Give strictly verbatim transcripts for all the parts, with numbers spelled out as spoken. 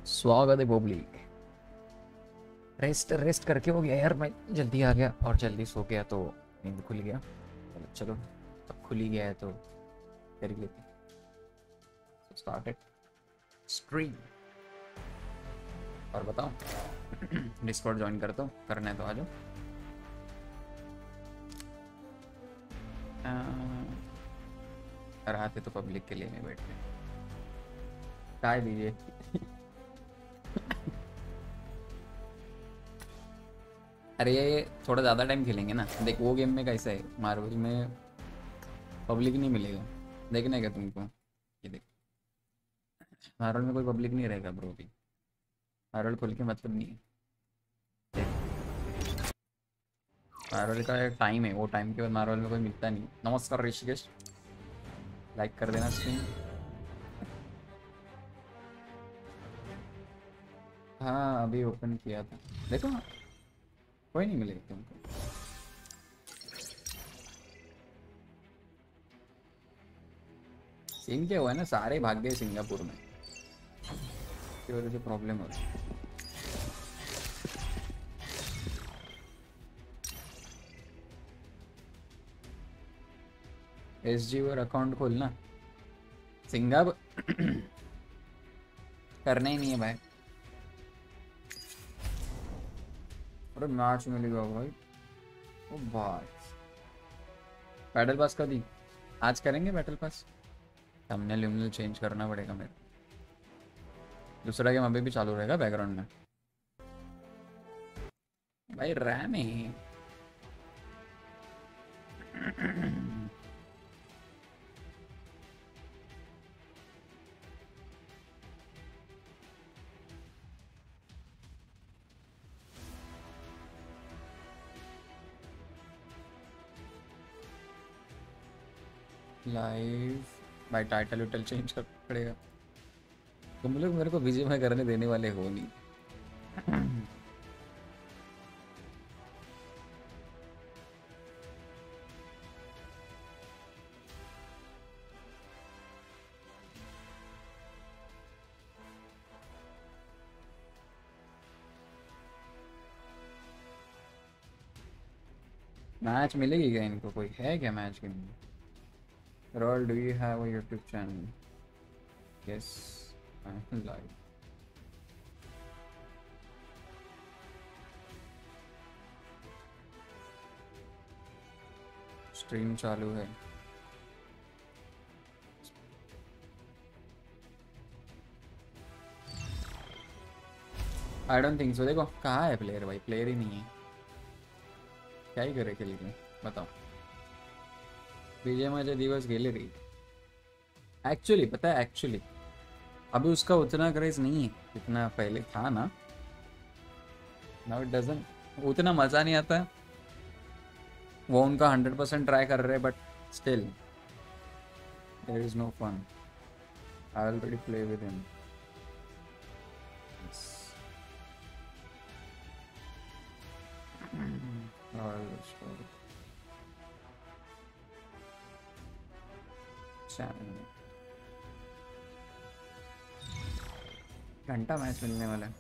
स्वागत है public. Rest rest करके हो गया यार, मैं जल्दी आ गया और जल्दी सो गया तो नींद खुल गया। चलो चलो, अब खुल ही गया है तो कर ही लेते। Started stream. और बताओ डिस्कॉर्ड ज्वाइन करता हूँ, करना है तो आ जाओ। रात है तो पब्लिक के लिए नहीं बैठ रहे, काय दीजिए। अरे ये थोड़ा ज़्यादा टाइम खेलेंगे ना, देख वो गेम में कैसा है, मार्वल में पब्लिक नहीं मिलेगा। देखना है क्या तुमको? ये देख, मार्वल में कोई पब्लिक नहीं रहेगा ब्रो। भी मार्वल खोल के मतलब नहीं है। मार्वल का एक टाइम है, वो टाइम के बाद मार्वल में कोई मिलता नहीं। नमस्कार ऋषिकेश, लाइक कर देना स्ट्रीम। हाँ अभी ओपन किया था, देखो ना कोई नहीं मिलेगा तुमको। सीन क्या हुआ है ना, सारे भाग गए सिंगापुर में, इसकी वजह से प्रॉब्लम हो रही है। एस जी और अकाउंट खोलना सिंगापुर करना ही नहीं है भाई। अरे मैच मिलेगा भाई, ओ भाई। बैटल पास का दी, आज करेंगे बैटल पास। थंबनेल विम्बनेल चेंज करना पड़ेगा मेरे। दूसरा गेम अभी भी चालू रहेगा बैकग्राउंड में भाई, रैम है। लाइव भाई, टाइटल विटल चेंज कर पड़ेगा। तुम लोग मेरे को विजय में करने देने वाले हो नहीं। मैच मिलेगी क्या इनको? कोई है क्या मैच के लिए? Role, do you have a YouTube channel? Yes, I am live. Stream चालू है। I don't think so. देखो कहाँ है प्लेयर भाई, प्लेयर ही नहीं है, क्या ही करे खेल के बताओ। विजय माझे दिवस गेले रे। एक्चुअली पता है, एक्चुअली अभी उसका उतना क्रेज नहीं है जितना पहले था ना। नाउ इट डजंट, उतना मज़ा नहीं आता। वो उनका हंड्रेड परसेंट ट्राई कर रहे हैं but still there is no fun. I already play with him. घंटा मैच मिलने वाला है।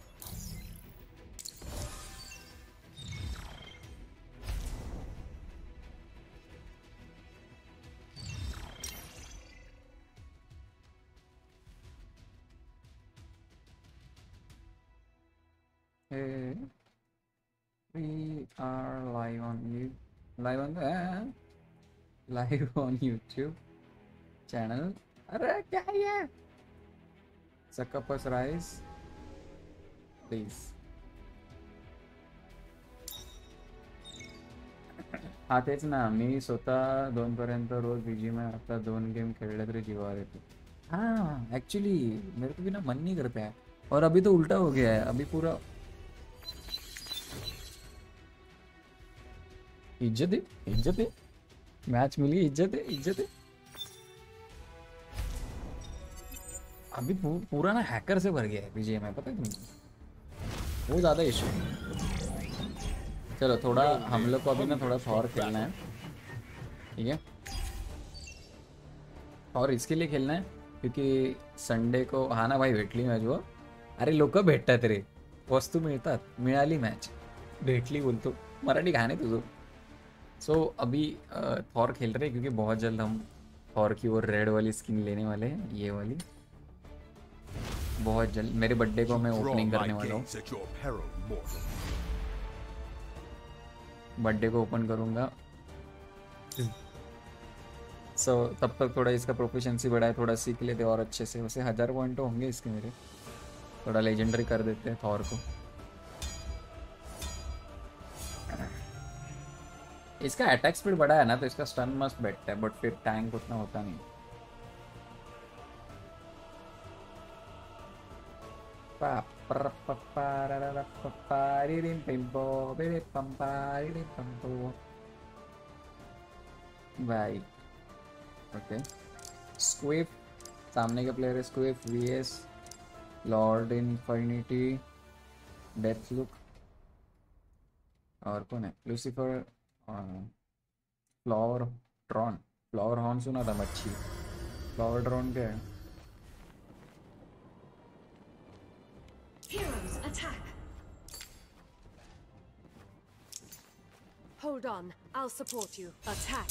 Hey, we are live on you, live on uh, live on YouTube channel. अरे क्या है ये? Succubus Rise, please. हा तेच ना, मी स्वतः दोन पर्यंत रोज बीजी में आता, दोन गेम खेलले तरी जीवावर येतो। हाँ एक्चुअली मेरे को भी ना मन नहीं करता है, और अभी तो उल्टा हो गया है। अभी पूरा इज्जत है, इज्जत है, मैच मिली, इज्जत है, इज्जत है। अभी पू, पूरा ना हैकर से भर गया है बीजीएम में, पता है तुमको? वो ज़्यादा इशू है। चलो थोड़ा हम लोग को अभी ना थोड़ा सा और खेलना है, ठीक है? और इसके लिए खेलना है क्योंकि संडे को, हाँ ना भाई, वेटली मैच हुआ अरे लोक भेटतात रे, वस्तू मिळतात, मिळाली मॅच, भेटली बोलतो, मराठी गाणे तुझं. सो so, अभी थॉर खेल रहे हैं क्योंकि बहुत जल्द हम थॉर की वो रेड वाली स्किन लेने वाले हैं, ये वाली बहुत जल्द। मेरे बर्थडे को मैं ओपनिंग करने वाला हूँ, बर्थडे को ओपन करूँगा। सो so, तब तक थोड़ा इसका प्रोफिशिएंसी बढ़ाए, थोड़ा सीख लेते और अच्छे से। वैसे हज़ार पॉइंट तो होंगे इसके मेरे, थोड़ा लेजेंडरी कर देते हैं थॉर को। इसका अटैक स्पीड बड़ा है ना, तो इसका स्टन मस्त बैठता है, बट फिर टैंक उतना होता नहीं। भाई ओके, स्क्विफ सामने के प्लेयर है, squiff vs lord infinity, death look, और कौन है, Lucifer, flower drawn, flower horn सुना था मच्छी, फ्लावर ड्रॉन क्या है? Heroes attack. Hold on, I'll support you. Attack.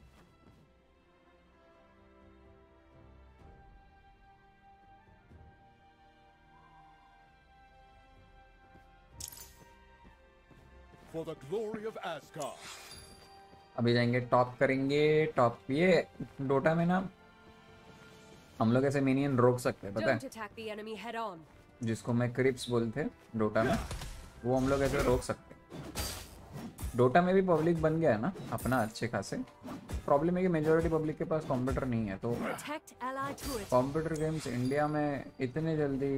For the glory of Asgard. अभी जाएंगे टॉप करेंगे, टॉप। ये डोटा में ना हम लोग ऐसे मिनियन रोक सकते हैं, पता है, जिसको मैं क्रिप्स बोलते हैं डोटा में, वो हम लोग ऐसे रोक सकते हैं। डोटा में भी पब्लिक बन गया है ना अपना अच्छे खासे। प्रॉब्लम है कि मेजॉरिटी पब्लिक के पास कंप्यूटर नहीं है, तो कंप्यूटर गेम्स इंडिया में इतने जल्दी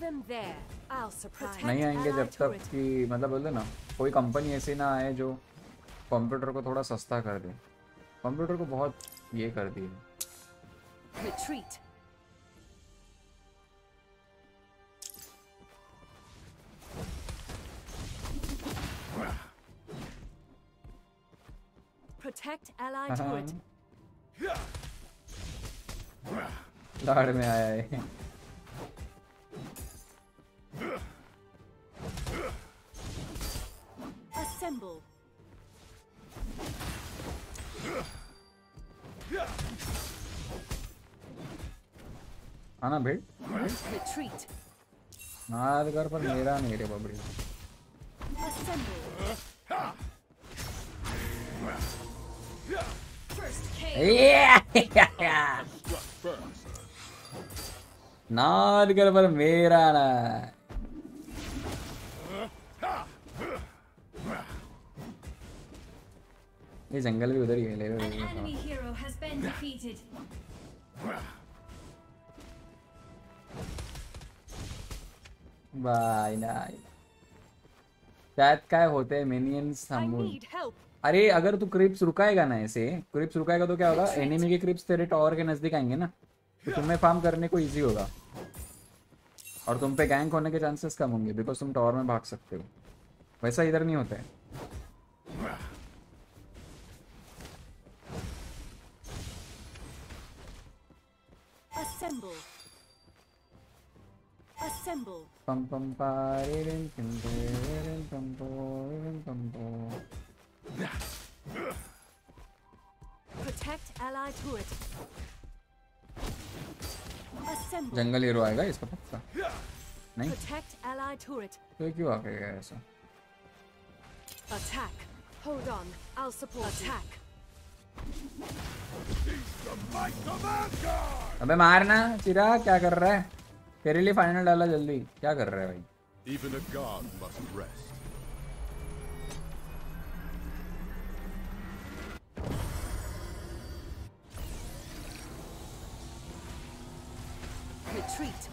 नहीं आएंगे जब तक कि, मतलब बोलते ना, कोई कंपनी ऐसी ना आए जो कंप्यूटर को थोड़ा सस्ता कर दे। कंप्यूटर को बहुत ये कर दिए। Retreat. Protect allied turret. लाड़ में आया है। Assemble. आना भेड़। Retreat. नाद कर पर मेरा नहीं रे बबड़ी। Assemble. नाद कर पर मेरा ना। ये जंगल भी उधर ही है, ले लो। An enemy hero has been defeated. Bye नाय। शायद क्या होते हैं मिनियंस I हम। need help. अरे अगर तू क्रिप्स रुकाएगा ना, ऐसे क्रिप्स रुकाएगा तो क्या होगा, एनिमी के क्रिप्स तेरे टावर के नजदीक आएंगे ना, तो तुम्हें फार्म करने को इजी होगा और तुम पे गैंग होने के चांसेस कम होंगे, बिकॉज तुम टावर में भाग सकते हो। वैसा इधर नहीं होता है। Assemble. Assemble. पम पम पारिरिन पिम पिरिरिन पम पोरिरिन पम पो। Protect allied turret. Assemble. Jungle hero आएगा इसका पक्का नहीं? Protect allied turret. तो क्यों आ गया ऐसा? Attack. Hold on, I'll support. Attack. अबे मारना चिरा, क्या कर रहा है? तेरे लिए फाइनल डाला जल्दी, क्या कर रहा है भाई? Even a god must rest. Retreat.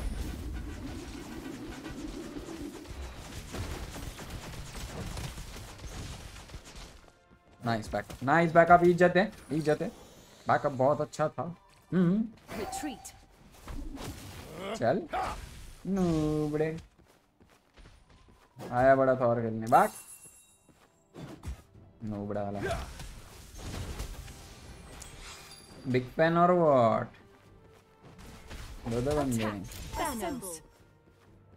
Nice backup, nice backup. इज्जत है, इज्जत है। बैकअप बहुत अच्छा था। हम्म Retreat. चल नूबड़े आया बड़ा था और खेलने बाग नूबड़ा वाला। बिग पेन और व्हाट, दो दो बंदे हैं। Assemble.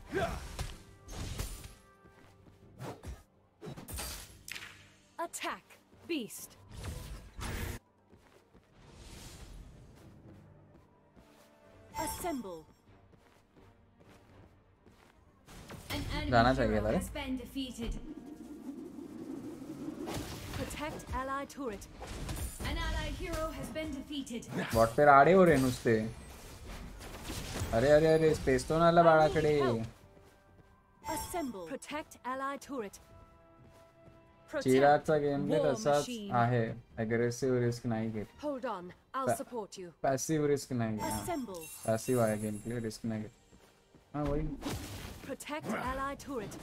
Attack, beast. Assemble. An जाना enemy चाहिए hero था रे। has been defeated. Protect ally turret. An allied hero has been defeated. Bot पे राडे हो रहे नुसते. अरे अरे अरे स्पेस तो नाला बाळाकडे. Assemble. Protect ally turret. चिरागचा गेम प्ले war तसाच machine. आहे. अग्रेसिव्ह रिस्क नाही घेत. Hold on, I'll Pa- support you. Passive risk नाही घेत. Assemble. पॅसिव्ह आहे गेम प्ले रिस्क नाही घेत. हा वही. Protect ally turret.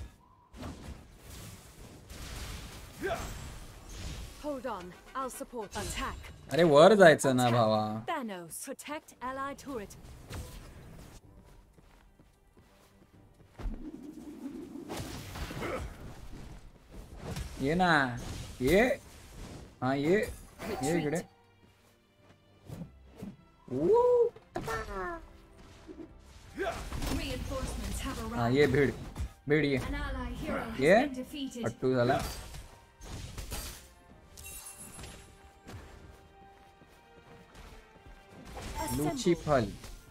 Hold on, I'll support you. Attack. अरे वर जायचं ना भावा. Thanos. Protect ally turret. ये ना ये हाँ ये ये इकडे. Woo! Reinforcements have हाँ arrived. ये भीड़ भीड़ ये An allied hero has ये been defeated. पट्टू झाला. लुची Assemble. फल.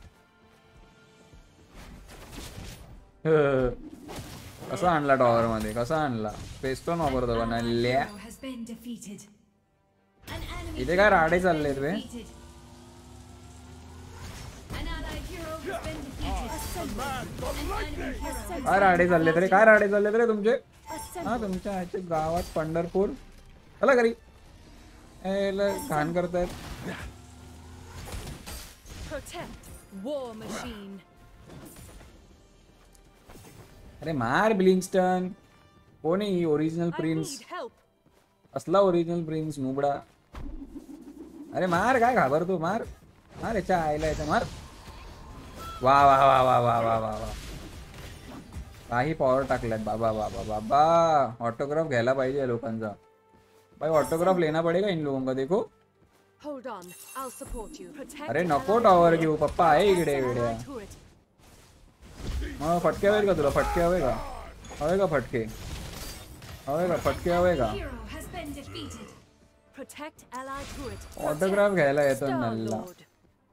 कसा आणला टॉवर मध्ये कसा आणला. पेस्टोन वापरतो का An नाही allied ल्या. hero has been defeated. An enemy इथे काय hero राडे has been चाललेत बे. defeated. An allied hero has been defeated. Assemble. An enemy hero has काय राडे चाललेत रे काय राडे चाललेत रे तुमचे. हा Assemble. तुमच्या ह्याचे गावात पंढरपूर. चला घरी. ए ल घाण करतायत. Protect. War machine. अरे मार ब्लिंगस्टन. कोण आहे ही original I prince. need help. असला ओरिजिनल प्रिन्स नुबडा. अरे मार काय घाबरतो मार. मार याच्या आईला याच्या मार. वा वा वा वा वा वा वा वा. काही पॉवर टाकल्यात बाबा बाबा बाबा. ऑटोग्राफ घ्यायला पाहिजे या लोकांचा. भाई ऑटोग्राफ लेना पडेगा इन लोगों का देखो. Hold on, I'll support you. Protect. अरे नको ally टॉवर turret. घेऊ पप्पा आहे इकडे Ally वेड्या. turret. मग फटके हवे का तुला फटके हवे का हवे का फटके हवे का फटके हवे का. hero has been defeated. Protect ally turret. Autograph घ्यायला येतो नल्ला. Star-Lord.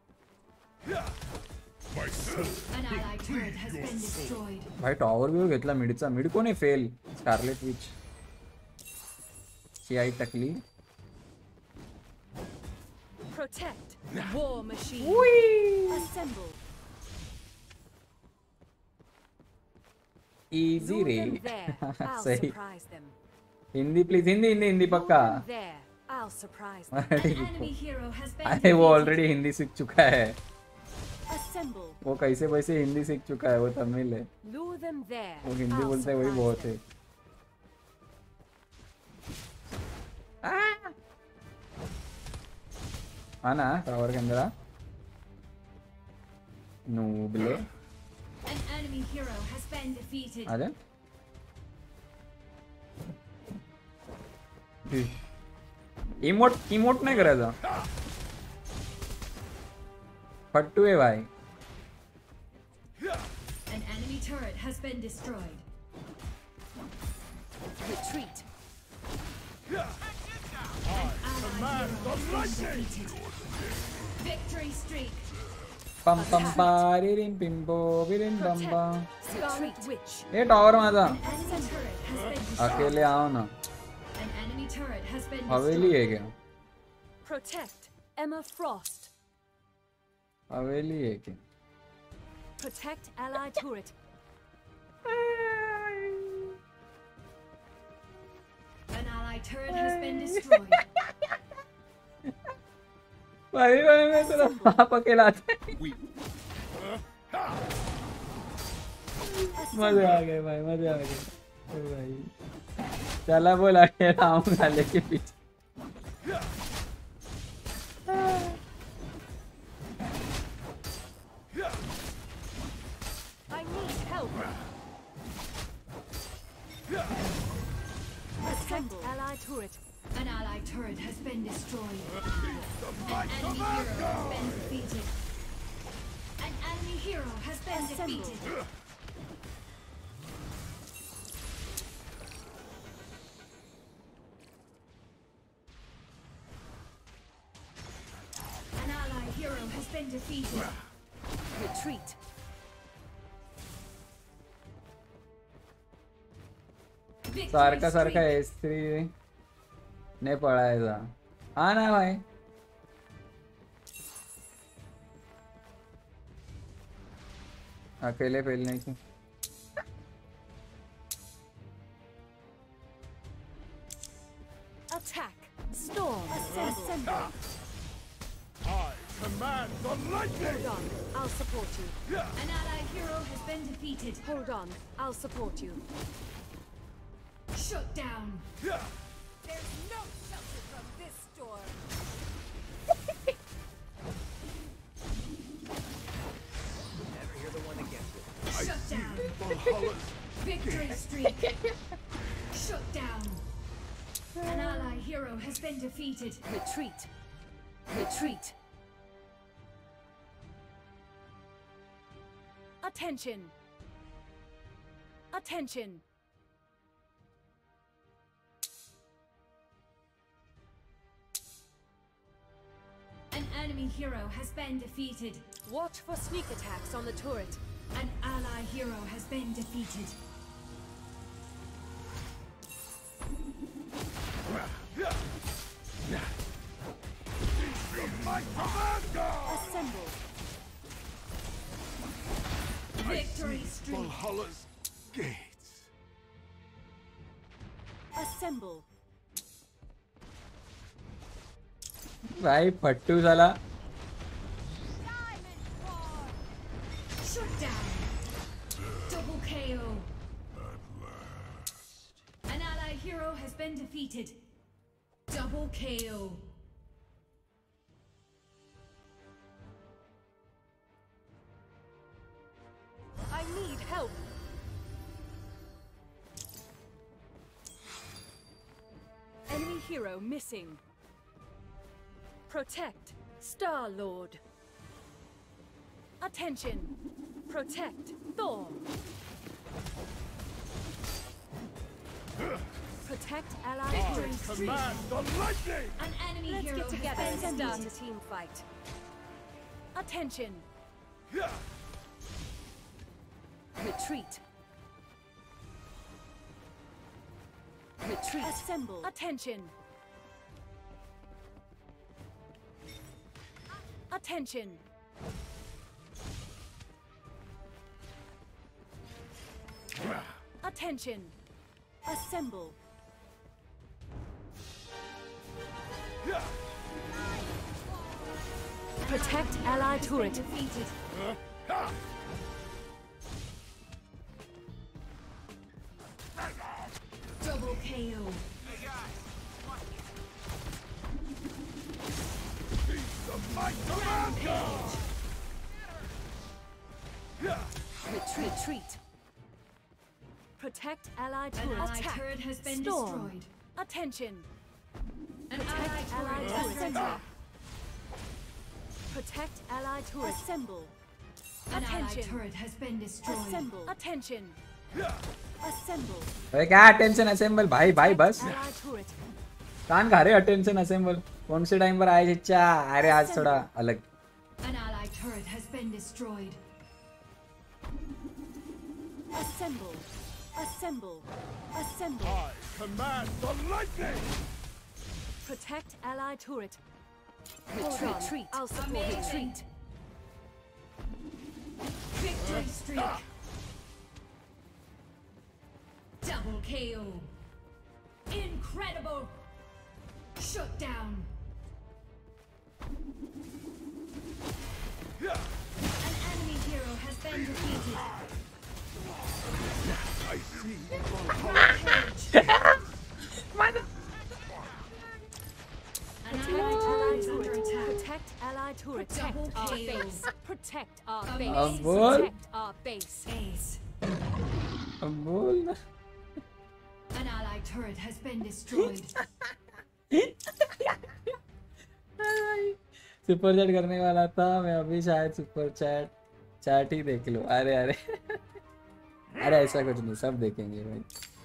An allied turret has been destroyed. भाई टॉवर बिवर घेतला मिडचा. मिड कोणी फेल. स्कारलेट विच ची आई टकली. Protect. War machine. Assemble. Easy Lure रे. them there. I'll सही. surprise them. Hindi please Hindi Hindi Hindi Lure पक्का. them there. I'll surprise them. Marathi An enemy hero has been अरे वो defeated. ऑलरेडी हिंदी सीख चुका है. Assemble. वो कैसे वैसे हिंदी सीख चुका है. वो तमिल है. Lure them there. वो हिंदी I'll बोलता है वही surprise बहुत them. है. आना टावर के अंदर आ. नूबले An enemy hero has been defeated. आजा. इमोट इमोट नाही करायचा. फट्टू आहे भाई. An enemy turret has been destroyed. Retreat. Allied hero has been defeated. Victory streak. पम पम पारिरिम पिंपो बिरिम बम बम. Scarlet Witch. ये टॉवर माझा. An enemy turret has been destroyed. अकेले आओ ना. An enemy turret has been हवेली है destroyed. क्या. Protect. Emma Frost. हवेली है क्या. Protect ally turret. An allied turret has been destroyed. भाई भाई मैं तेरा बाप अकेला आता है. We मजे आ गए भाई मजे आ गए. ओ भाई चला बोला अकेला आऊंगा लेके पीछे. I need help. Protect ally turret. An allied turret has been destroyed. An enemy hero has been defeated. An enemy hero has been Assemble. defeated. been defeated. Retreat. Victory सारखा सारखा streak. एस थ्री ने पळायचा. हा ना भाई. अकेले खेलने की. Attack. Storm. Assemble. I command the lightning! Hold on. I'll support you. An allied hero has been defeated. Hold on. I'll support you. Shut down. There's no shelter from this storm. Shut down. Valhalla's Victory streak. Shut down. An allied hero has been defeated. Retreat. Retreat. Attention. Attention. An enemy hero has been defeated. Watch for sneak attacks on the turret. An ally hero has been defeated. my commander! Assemble. Victory streak. Valhalla's gates. Assemble. भाई फट्टू साला. Shut down. Double K O. An allied hero has been defeated. Double K O. I need help. Enemy hero missing. Protect Star-Lord. Attention. Protect Thor. Protect allied I heroes. command the lightning! An enemy Let's hero get together has and been start a defeated. team fight. Attention. Retreat. Retreat. Assemble. Attention. Attention. Attention. Assemble. Protect allied turret. Defeated. Double K O. My commander! Retreat. Retreat. Protect allied An turret. allied Attack. turret has been Storm. destroyed. Attention. An Protect allied allied turret has turret. been Assemble. Protect allied turret. Assemble. An allied Attention. turret has been destroyed. Assemble. Attention. Assemble. अरे क्या attention assemble भाई भाई बस. Allied turret. कान खा रहे attention assemble. कौन से time पर आए चिच्चा. अरे आज थोड़ा अलग. An allied turret has been destroyed. Assemble. Assemble. Assemble. I command the lightning! Protect allied turret. Hold on. Retreat. I'll support. Amazing. Retreat. Victory streak. Double K O. Incredible. Shut down. An enemy hero has been defeated. I see An Protect allied allied turret is under turret. attack. Protect allied turret. Double Protect our K O. base. Protect our Amazing. base. अब बोल. Protect our base. Ace. अब बोल ना. An allied turret has been destroyed. Super chat करने वाला था मैं अभी. शायद सुपर चैट चैट ही देख लो. अरे अरे अरे ऐसा कुछ नहीं. सब देखेंगे भाई.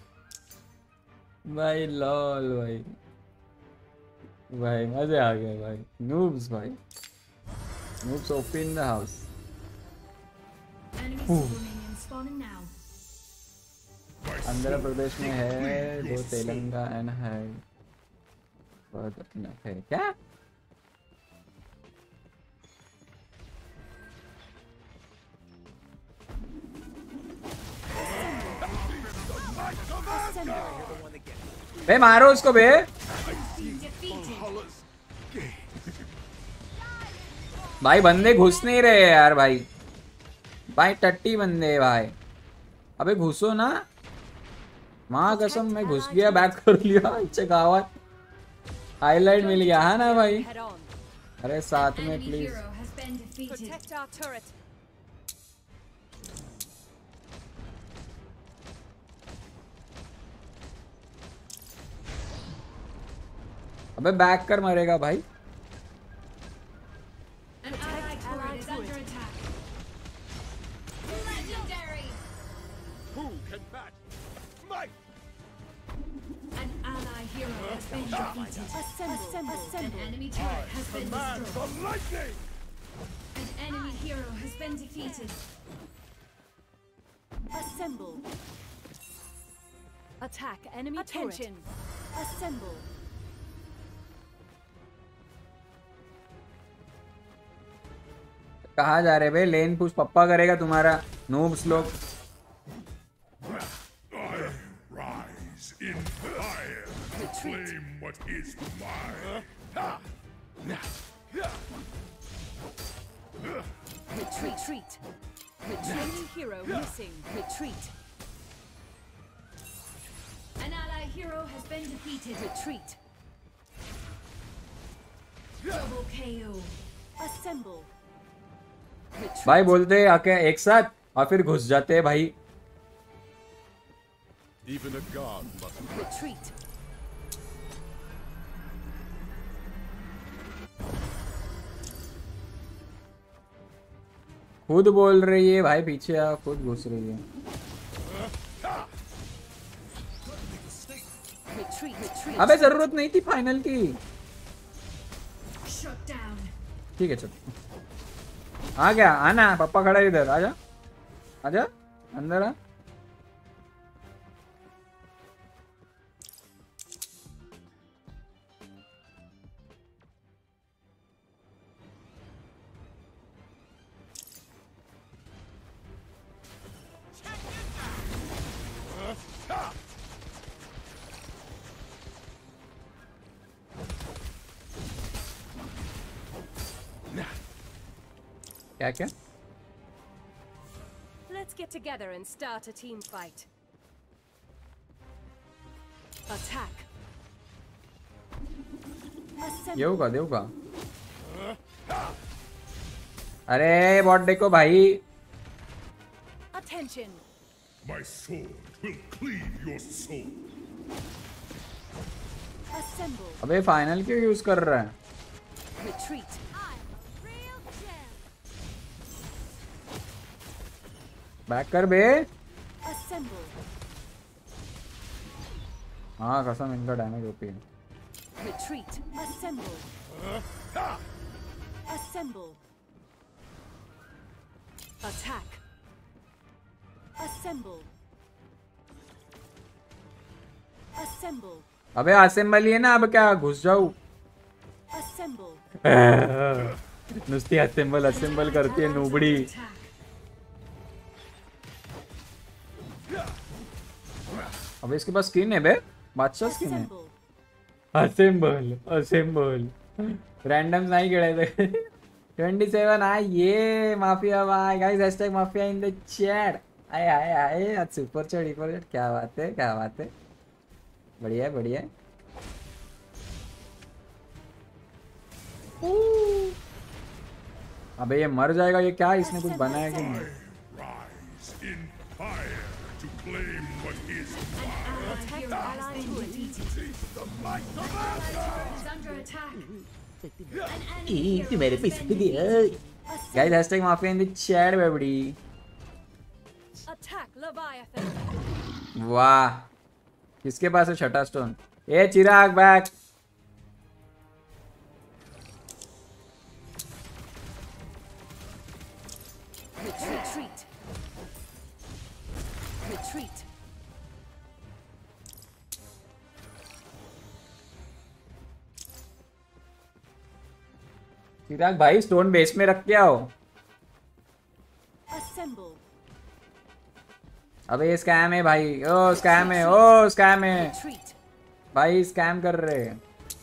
भाई लॉल भाई. भाई मजे आ गए भाई. नूब्स भाई. Noobs O P in the house. Enemy super minions spawning now. Andhra Pradesh में है, दो तेलंगाना है, है क्या? बे मारो उसको बे। भाई बंदे घुस नहीं रहे यार भाई भाई टट्टी बंदे भाई। अबे घुसो ना। माँ कसम मैं घुस गया, बैक कर लिया। इच्छा गावात हाईलाइट मिल गया है ना भाई। अरे साथ में Enemy please. hero has been defeated. Protect our turret. अबे बैक कर मरेगा भाई। An allied turret is under attack. Legendary. Who can match might? An ally hero has been defeated. Assemble. An enemy turret has been Man destroyed. for lightning! An enemy hero has been defeated. Assemble. Attack enemy Attention. turret. Assemble. कहाँ जा रहे भाई? लेन push पप्पा करेगा तुम्हारा। Noobs लोग। Rise in fire to claim what is mine. Retreat. Retreat. Retreat. Hero missing. Retreat. An ally hero has been defeated. Retreat. Double K O. Assemble. Retreat. भाई बोलते हैं आके एक साथ और फिर घुस जाते हैं भाई। Even a god must Retreat. खुद बोल रही है भाई, पीछे आ, खुद घुस रही है। Retreat. Retreat. अबे जरूरत नहीं थी फाइनल की। Shut down. ठीक है चलो। आ गया, आना पापा खड़ा है इधर। आजा आजा अंदर आ। क्या क्या? Let's get together and start a team fight. Attack. Assemble. येऊ का देऊ का? अरे बॉट देखो भाई। Attention. My sword will cleave your soul. Assemble. अबे फाइनल क्यों यूज कर रहा है? Retreat. I'm a real gem. Back कर बे। Assemble. हाँ कसम इनका डैमेज ओपी है। Retreat. Assemble. Assemble. Attack. Assemble. Assemble. अबे असेंबल ही है ना, अब क्या घुस जाऊं? Assemble. नुस्ती असेंबल असेंबल करती है नूबड़ी। अबे इसके पास स्किन है बे, बादशाह स्किन है। Assemble. असेंबल असेंबल रैंडम नहीं खेले थे। ट्वेंटी सेवन आए ये माफिया भाई। Guys hashtag mafia in the chat. आए आए आए आज सुपर चैट सुपर चैट। क्या बात है क्या बात है। बढ़िया है बढ़िया है। अबे ये मर जाएगा ये क्या? इसने कुछ बनाया कि नहीं? Rise in fire to claim what is mine. Attack ally turret. The might of Is under attack. An ई enemy तू hero मेरे has पे been स्पीड है। Assemble. Guys hashtag mafia in the chat बेबड़ी। Attack Leviathan. वाह किसके पास है छठा स्टोन? ए Chirag back. Retreat. Retreat. Chirag भाई स्टोन बेस में रख के आओ। Assemble. अबे ये स्कैम है भाई, ओ स्कैम है, ओ स्कैम है Retreat. भाई, स्कैम कर रहे हैं।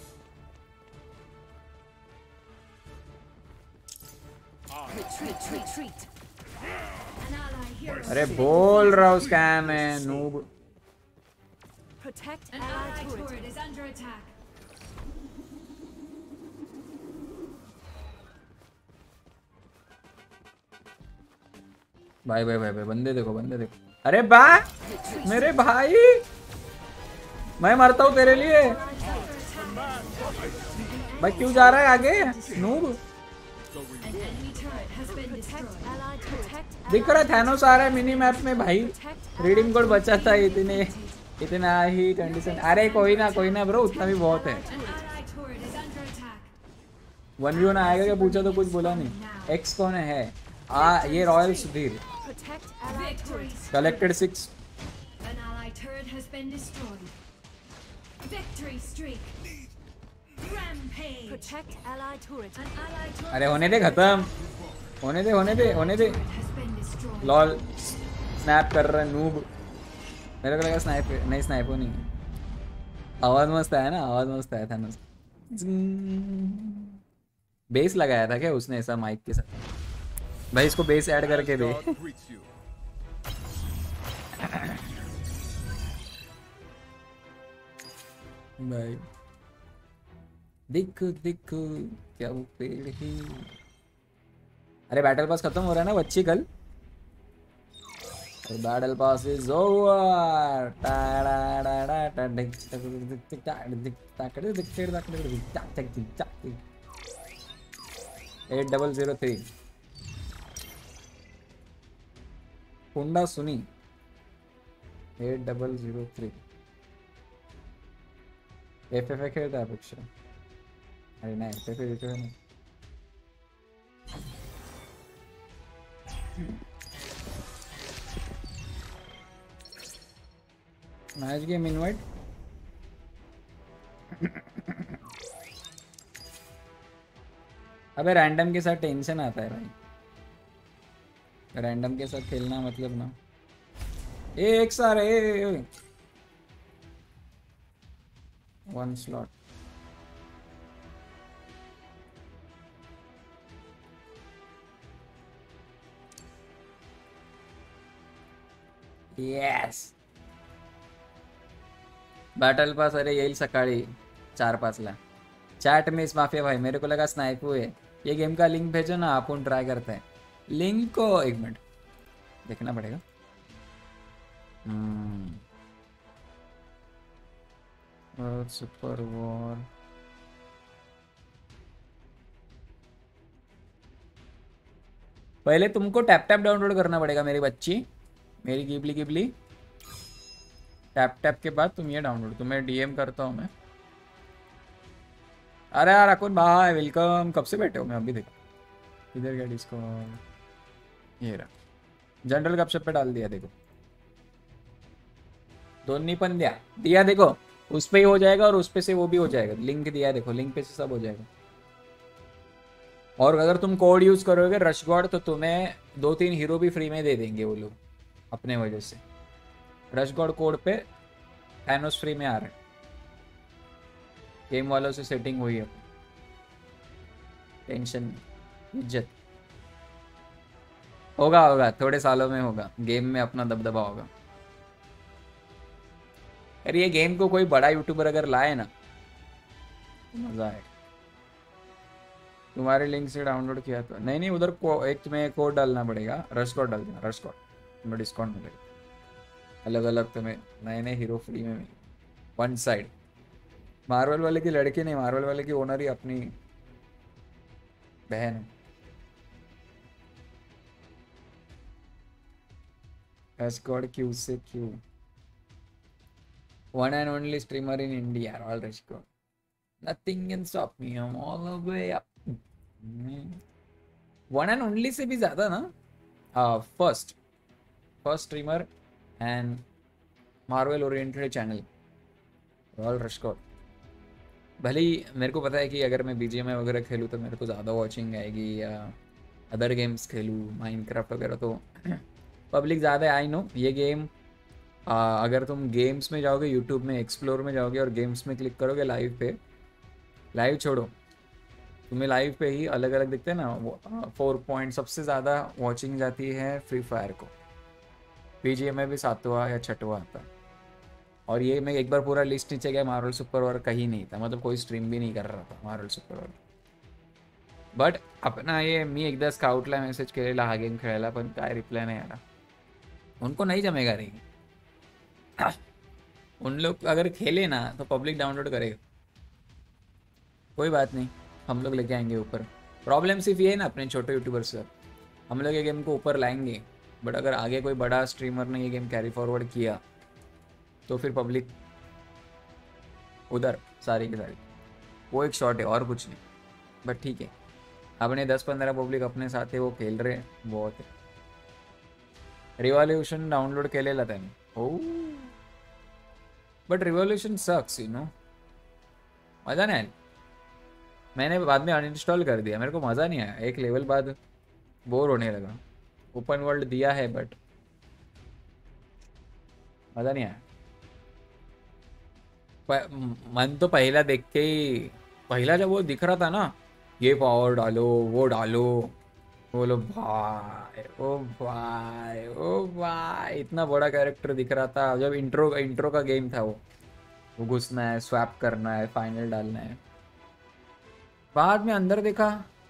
Retreat. Retreat. An ally hero. अरे बोल रहा हूँ स्कैम है noob. Protect An allied ally turret. turret is under attack. भाई भाई भाई भाई बंदे देखो, बंदे देखो। अरे बा मेरे भाई, मैं मरता हूँ तेरे लिए भाई। क्यों जा रहा है आगे noob? An enemy turret has been destroyed. Allied protect. दिख रहा है थैनोस आ रहा है मिनी मैप में भाई। रीडिंग कोड बचा था इतने इतना ही कंडीशन। अरे कोई ना कोई ना ब्रो, उतना भी बहुत है। An ally turret is under attack. One v one आएगा क्या पूछा तो कुछ बोला नहीं। एक्स कौन है? आ ये royal Sudhir. Protect allied Victory. turret. Collected six. An ally turret has been destroyed. Victory streak. Rampage. Protect allied turret. An ally turret अरे होने दे खत्म, होने दे होने दे होने दे। has been destroyed. Lol snap कर रहा है नूब। मेरे को लगा स्नाइप नहीं, स्नाइप नहीं है। आवाज मस्त है ना, आवाज मस्त है थैनोस। बेस लगाया था क्या उसने ऐसा माइक के साथ? भाई इसको बेस ऐड करके दे। God greets you. भाई दिख दिख क्या वो पेड़ ही। अरे बैटल पास खत्म हो रहा है ना बच्ची कल। Battle pass is over. Eight double zero three कुंडा सुनी। Eight double zero three F F खेळता अपेक्षा। अरे नाही एफ एफ नाही। Match game invite. अबे रैंडम के साथ टेंशन आता है भाई। रैंडम के साथ खेलना मतलब ना ए एक सारे one slot. Yes battle pass. अरे येईल सकाळी चार पाच ला। चैट में इस माफिया भाई मेरे को लगा स्नाइप हुए। ये गेम का लिंक भेजो ना, अपन ट्राई करते हैं। लिंक को एक मिनट देखना पड़ेगा। हम्म सुपर वॉर पहले तुमको टैप टैप डाउनलोड करना पड़ेगा मेरी बच्ची, मेरी गिबली गिबली। टैप टैप के बाद तुम ये डाउनलोड, तुम्हें डीएम करता हूँ मैं। अरे यार अकुन भाई वेलकम। कब से बैठे हो? मैं अभी देखो इधर क्या डिस्को ये रहा। जनरल गपशप पे डाल दिया देखो। दोनों पन दिया दिया देखो, उस पे ही हो जाएगा और उस पे से वो भी हो जाएगा। लिंक दिया है देखो, लिंक पे से सब हो जाएगा। और अगर तुम कोड यूज करोगे रश गॉड तो तुम्हें दो तीन हीरो भी फ्री में दे देंगे वो लोग अपने वजह से। रश गॉड कोड पे थैनोस फ्री में आ रहे हैं। गेम वालों से सेटिंग हुई है, टेंशन इज्जत। होगा होगा थोड़े सालों में होगा, गेम में अपना दबदबा होगा। अरे ये गेम को कोई बड़ा यूट्यूबर अगर लाए ना तो मजा आएगा। तुम्हारे लिंक से डाउनलोड किया तो नहीं नहीं उधर को एक तुम्हें कोड डालना पड़ेगा। रश कोड डाल देना, रश कोड तुम्हें डिस्काउंट मिलेगा। अलग अलग तुम्हें नए नए हीरो फ्री में मिले। वन साइड मार्वल वाले की लड़की नहीं, मार्वल वाले की ओनर ही अपनी बहन है। रश कोड क्यू से क्यू one and only streamer in India, all Raj Gord. Nothing can stop me, I'm all the way up. One and only से भी ज्यादा ना, first first streamer and Marvel oriented channel royal rush code. भले ही मेरे को पता है कि अगर मैं बीजीएमआई वगैरह खेलूँ तो मेरे को ज़्यादा वॉचिंग आएगी, या अदर गेम्स खेलूँ माइनक्राफ्ट वगैरह तो पब्लिक ज़्यादा है। आई नो ये गेम आ, अगर तुम गेम्स में जाओगे, यूट्यूब में एक्सप्लोर में जाओगे और गेम्स में क्लिक करोगे लाइव पे, लाइव छोड़ो, तुम्हें लाइव पे ही अलग अलग दिखते हैं ना फोर पॉइंट। सबसे ज़्यादा वॉचिंग जाती है फ्री फायर को, बीजीएमआई भी सातवां या छठवां आता है। और ये मैं एक बार पूरा लिस्ट नीचे गया, मार्वल सुपर वॉर कहीं नहीं था, मतलब कोई स्ट्रीम भी नहीं कर रहा था मार्वल सुपर वॉर। बट अपना ये मी एकदा स्काउटला मेसेज केलेला हा गेम खेळायला, पण काय रिप्लाय नाही आला। उनको नहीं जमेगा रे, उन लोग अगर खेले ना तो पब्लिक डाउनलोड करेगा, कोई बात नहीं, हम लोग लेके आएंगे ऊपर। प्रॉब्लम सिर्फ ये है ना अपने छोटे यूट्यूबर से, हम लोग ये गेम को ऊपर लाएंगे, बट अगर आगे कोई बड़ा स्ट्रीमर ने ये गेम कैरी फॉरवर्ड किया तो फिर पब्लिक उधर सारी की सारी, वो एक शॉट है और कुछ नहीं। बट ठीक है, अपने दस पंद्रह पब्लिक अपने साथ है, वो खेल रहे हैं, बहुत है। रिवॉल्यूशन डाउनलोड केलेला त्याने, हो but revolution sucks you know, मज़ा नहीं आया। मैंने बाद में अनइंस्टॉल कर दिया, मेरे को मज़ा नहीं आया, एक लेवल बाद बोर होने लगा। ओपन वर्ल्ड दिया है बट मज़ा नहीं आया। मन तो पहला देख के ही, पहला जब वो दिख रहा था ना, ये पावर डालो वो डालो, बोलो भाई ओ भाई ओ भाई, इतना बड़ा कैरेक्टर दिख रहा था। जब इंट्रो इंट्रो का गेम था वो वो घुसना है, स्वैप करना है, फाइनल डालना है। बाद में अंदर देखा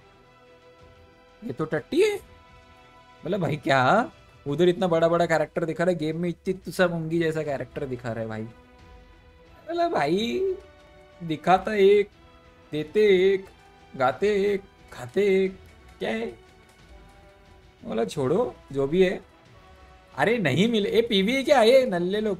ये तो टट्टी है, मतलब भाई क्या, उधर इतना बड़ा बड़ा कैरेक्टर दिखा रहा है, गेम में इतनी तुसा मुंगी जैसा कैरेक्टर दिखा रहा है भाई। मतलब भाई दिखाता एक, देते एक, गाते एक, खाते एक, क्या है? बोला छोड़ो जो भी है। अरे नहीं मिले, ए पीवी है क्या ये नल्ले लोग?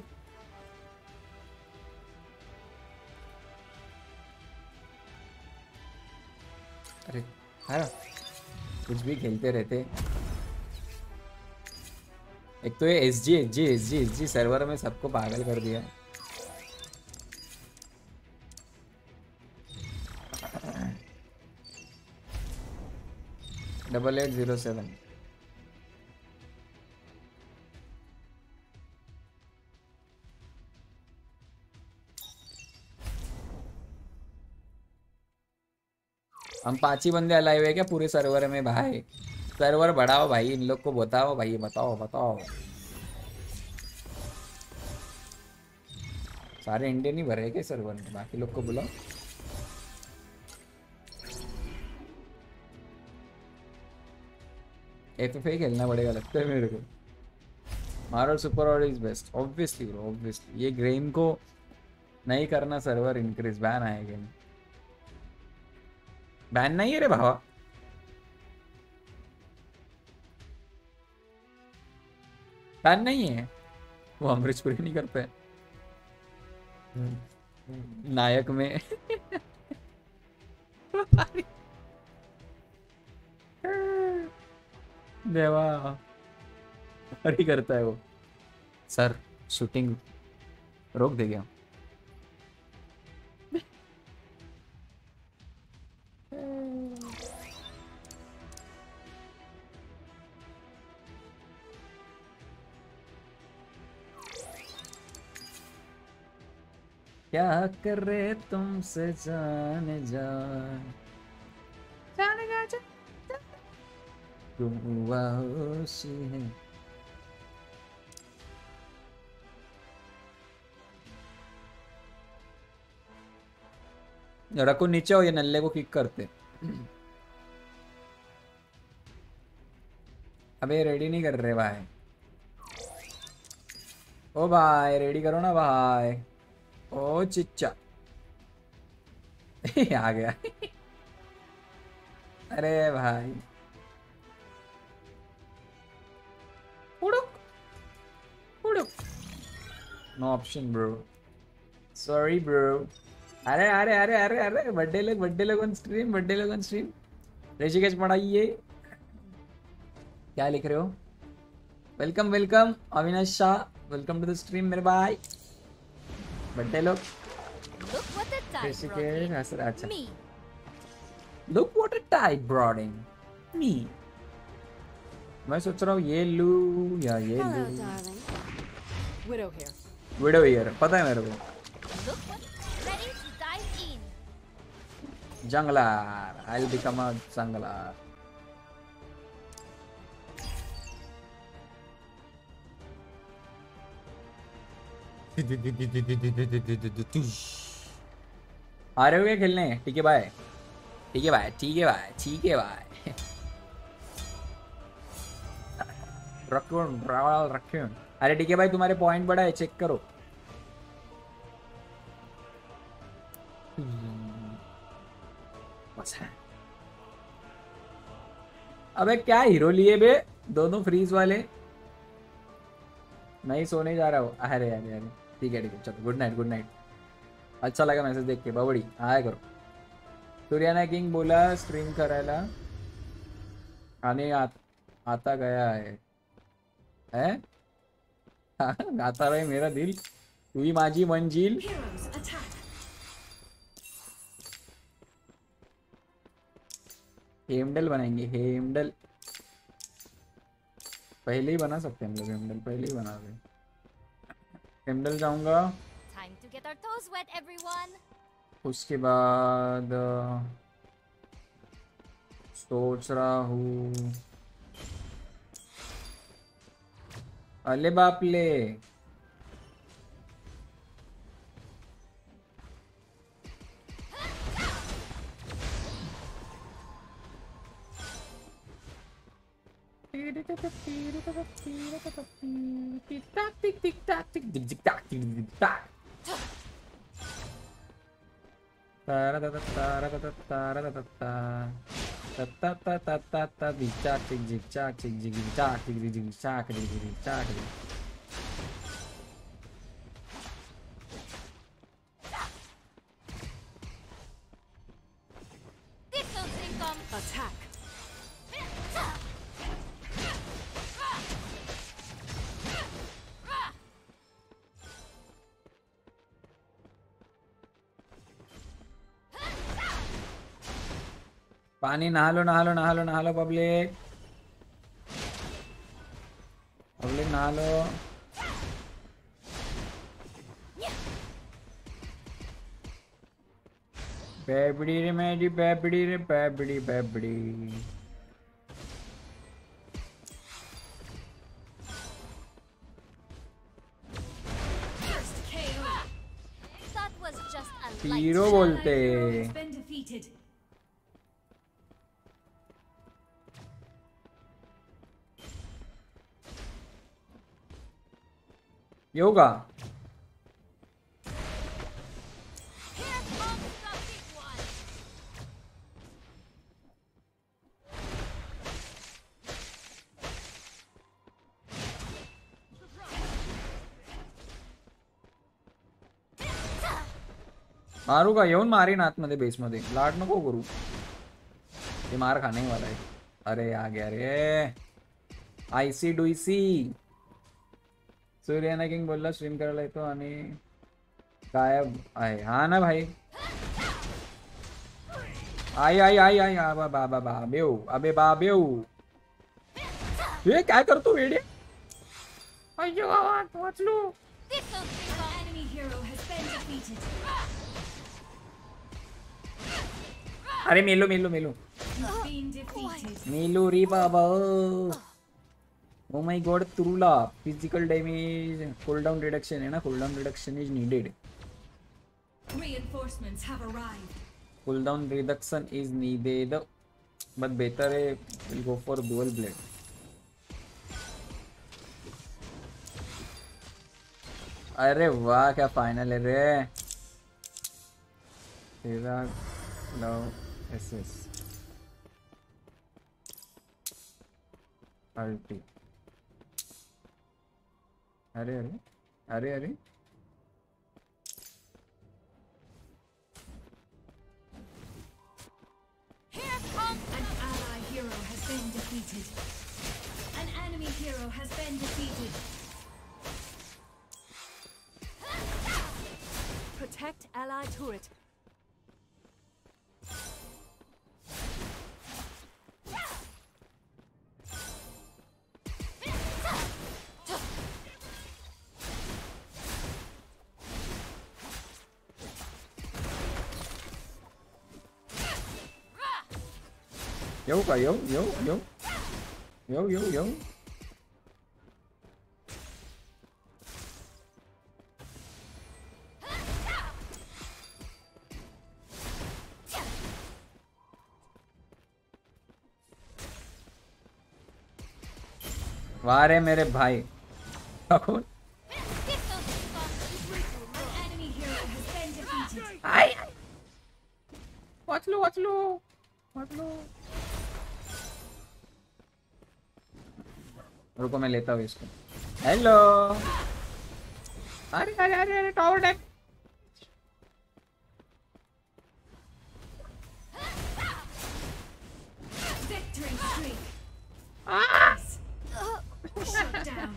अरे हाँ, कुछ भी खेलते रहते। एक तो ये S G S G S G S G server में सबको पागल कर दिया। डबल एट जीरो सेवन हम पांच ही बंदे अलाइव है क्या पूरे सर्वर में भाई? सर्वर बढ़ाओ भाई, इन लोग को बताओ भाई, बताओ बताओ। सारे इंडियन ही भरे क्या सर्वर में? बाकी लोग को बुलाओ। एफ एफ खेलना पड़ेगा लगता है मेरे को। Marvel super war is best obviously bro, obviously. ये गेम को नहीं करना सर्वर इंक्रीज, बैन आए गेम। बैन नहीं है रे भावा, बैन नहीं है। वो अमरीशपुरी नहीं करते नायक में देवा अरे करता है वो। सर शूटिंग रोक दे गया। क्या कर रहे तुमसे जाने जान, जाने जा जा तुम हुआ होशी है। रखो नीचे हो, ये नल्ले को किक करते। अबे रेडी नहीं कर रहे भाई। ओ भाई रेडी करो ना भाई। ओ चिच्चा आ गया अरे भाई उड़ो उड़ो, no option bro, sorry bro. अरे अरे अरे अरे अरे बर्थडे लोग बर्थडे लोग ऑन स्ट्रीम, बर्थडे लोग ऑन स्ट्रीम। ऋषिकेश पढ़ाइए, क्या लिख रहे हो? Welcome welcome Avinash Shah, welcome to the stream मेरे भाई। बड्डे लोग Look what the tide कैसे brought के in. ऐसा अच्छा। Me. Look what a tide brought in me। मैं सोच रहा हूँ ये लू या ये Hello, लू। darling. Widow here. Widow year पता है मेरे को। Look what. Ready to dive in. जंगलार, I'll become a जंगलार। आ रहे हो क्या खेलने? ठीक है भाई, ठीक है भाई, ठीक है भाई, ठीक है भाई। रखो रावल रखो। अरे ठीक है भाई, तुम्हारे पॉइंट बढ़ा है, चेक करो। बस है। अबे क्या हीरो लिए बे, दोनों फ्रीज वाले। मैं ही सोने जा रहा हूँ। अरे अरे अरे ठीक है ठीक है, चलो गुड नाइट गुड नाइट। अच्छा लगा मैसेज देख के, बावड़ी आया करो। सूर्याना किंग बोला स्ट्रीम करायला आणि आ, आता गया है है गाता रहे मेरा दिल, तू ही माझी मंजिल। Heroes attack. हेमडल बनाएंगे, हेमडल पहले ही बना सकते हैं हम लोग, हेमडल पहले ही बना दे। हेमडल जाऊंगा, Time to get our toes wet, everyone. उसके बाद अ, सोच रहा हूँ, अले बाप ले This'll income. Attack. पानी नहा लो नहा लो नहा लो नहा लो पब्लिक, पब्लिक नहा लो। बेबड़ी रे मेरी बेबड़ी रे बेबड़ी बेबड़ी। First K O. That was just a light. Hero Ally बोलते। hero has been defeated. Yoga Here comes the big one. मारू का येऊन मारीन आतमध्ये बेस मध्ये, लाड नको करू, ते मार खाने वाला है। अरे आ गया रे आयसी डुईसी। सूर्याना किंग बोलला स्ट्रीम करायला येतो आणि गायब आहे। हा ना भाई, आई आई आई आई आबा बाबा बाबेऊ अबे बाबेऊ, ये काय करतो वेडे? अय्यो गावात वाचलो। This'll An income. enemy hero has been defeated. अरे मेलो मेलो मेलो You've been defeated. मेलो रे बाबा। ओ माय गॉड, तुरुला फिजिकल डैमेज कूलडाउन रिडक्शन है ना, cooldown reduction is needed, Reinforcements have arrived. Cooldown reduction is needed, but better है will go for dual blade. अरे वाह क्या फाइनल है रे तेरा। Love SS ulti. अरे अरे अरे अरे Here comes. An ally hero has been defeated. An enemy enemy hero has been defeated. Protect ally turret. Yo cả yo yo yo yo yo yo. वाह रे मेरे भाई कौन An enemy hero has been defeated. I watch low watch low watch लो रुको मैं लेता हूँ इसको हेलो अरे अरे अरे अरे tower tap Victory streak. Shut down.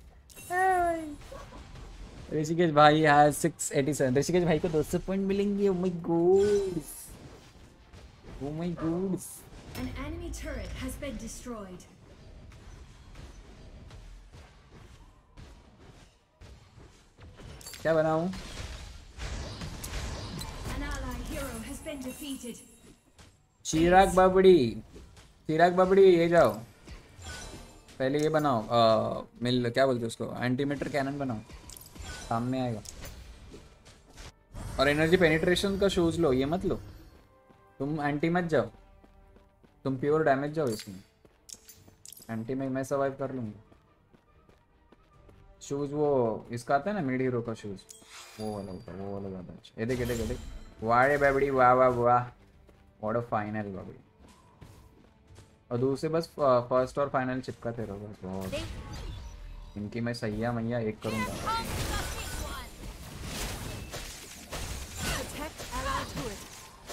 Rishikesh भाई है सिक्स एटी सेवन ऋषिकेश भाई को दो सौ पॉइंट मिलेंगे oh my god oh my god An enemy turret has been destroyed. क्या बनाऊं An ally hero has been defeated. चिराग बाबड़ी चिराग बाबड़ी ये जाओ पहले ये बनाओ आ, मिल क्या बोलते उसको एंटीमीटर कैनन बनाओ सामने आएगा और एनर्जी पेनिट्रेशन का शूज लो ये मत लो तुम एंटी मत जाओ तुम प्योर डैमेज जाओ इसमें एंटी में मैं सर्वाइव कर लूंगा शूज वो इसका आता है ना मिड हीरो का शूज वो वाला होता है वो वाला ज़्यादा अच्छा ये देख ये देख ये देख वाह बाबड़ी वाह वाह वाह व्हाट अ फाइनल बाबड़ी और दूसरे बस फर्स्ट और फाइनल चिपकाते रहो बस बहुत इनकी मैं सैया मैया एक करूँगा Protect ally turret.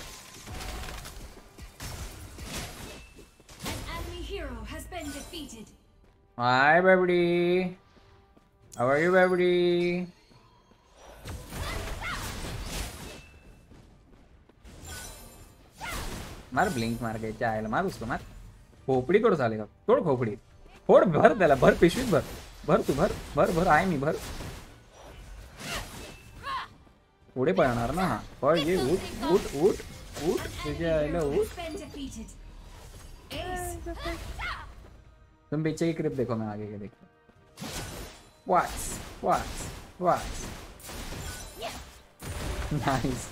An enemy hero has been defeated. Hi बाबड़ी हाउ आर यू बाबड़ी मार ब्लिंक मार के चाहेल मार उसको मार खोपड़ी तोड़ चालेगा तोड़ खोपड़ी फोड़ भर त्याला भर पिशवीत भर भर तू भर भर भर आहे मी भर पुढे पळणार ना पळ ये उठ उठ उठ उठ तुझ्या आईला उठ Has been defeated. Ace. तुम पीछे की क्रिप देखो मैं आगे के देखो what's what's what's nice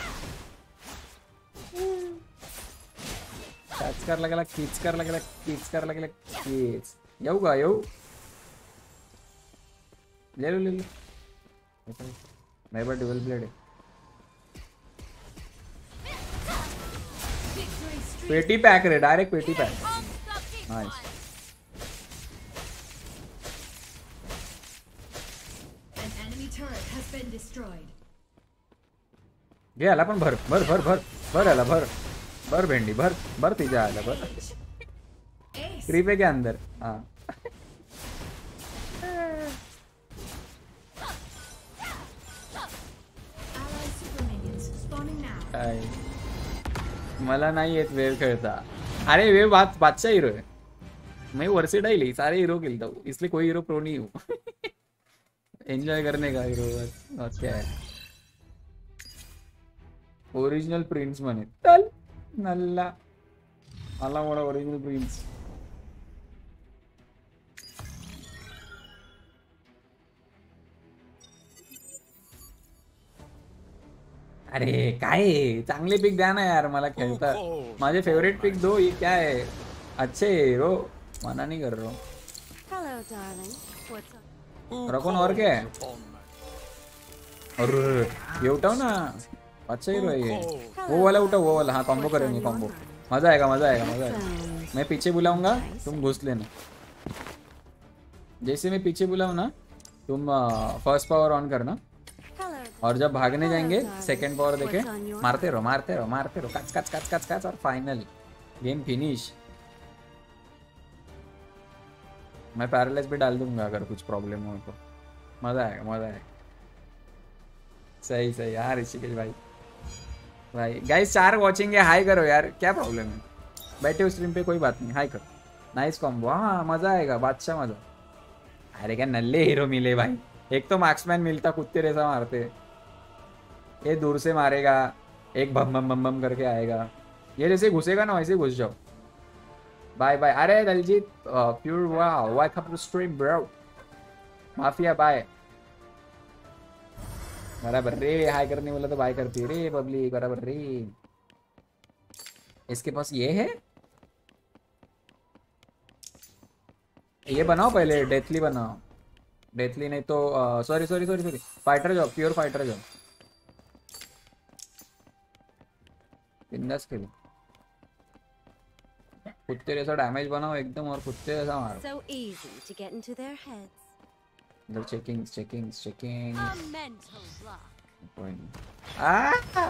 touch कर लागला खीच कर लागला खीच कर लागला खीच येऊ का येऊ ले लो ले लो मेरे पास डुअल ब्लेड है Victory streak. पेटी पैक रे डायरेक्ट पेटी पैक Unstopping nice one. An enemy turret has been destroyed. घे आला पण भर भर भर भर भर आला भर भर भेंडी भर भर तिच्या आला भर Ace. क्रीप है क्या अंदर हाँ Allied super minions spawning now. काय मला नाही येत वेव खेळता अरे वेव बात बादशाह हीरो है मैं वर्सेटाइल ही सारे हीरो खेलता हूँ इसलिए कोई हीरो प्रो नहीं हूँ एंजॉय करने का हीरो बस और क्या है ओरिजिनल प्रिंस मने चल नल्ला आला मोड़ा ओरिजिनल प्रिंस अरे काय आहे? चांगले पिक द्या ना यार मला खेळता माझे फेवरेट पिक दो ये क्या है अच्छे हीरो मना नहीं कर रहा हूँ Hello, darling. What's up? रखो और क्या है और ये उठाओ ना अच्छा हीरो है ये वो वाला उठाओ वो वाला हाँ कॉम्बो करेंगे कॉम्बो मजा आएगा मजा आएगा मजा आएगा मैं पीछे बुलाऊंगा तुम घुस लेना जैसे मैं पीछे बुलाऊं ना तुम फर्स्ट पावर ऑन करना Hello. और जब भागने जाएंगे सेकंड पावर देके मारते रहो मारते रहो मारते रहो कच कच कच कच कच और फाइनल गेम फिनिश मैं पैरालाइज भी डाल दूंगा अगर कुछ प्रॉब्लम हो तो। मजा आएगा मजा आएगा। सही सही यार ऋषिकेश भाई। भाई गाइस चार वॉचिंग है, हाई करो यार, क्या प्रॉब्लम है? बैठे हो स्ट्रीम पे कोई बात नहीं, हाई करो। नाइस कॉम्बो, हाँ मजा आएगा, बादशाह मजा। अरे क्या नल्ले हीरो मिले भाई। एक तो मार्क्समैन मिलता, कुत्ते जैसा मारते, ये दूर से मारेगा, एक बम बम बम बम करके आएगा। ये जैसे घुसेगा ना वैसे घुस जाओ। Bye bye. अरे Daljeet pure wow, welcome to stream bro. Mafia bye. बराबर रे, हाई करने वाला तो बाय करती है रे पब्लिक, बराबर रे। इसके पास ये है, ये बनाओ पहले, डेथली बनाओ। डेथली नहीं तो sorry sorry sorry sorry fighter job, pure fighter job. बिंदास खेलो, कुत्ते जैसा डैमेज बनाओ एकदम और कुत्ते जैसा मारो। So easy to get into their heads. इधर checking checking checking. A mental block. आ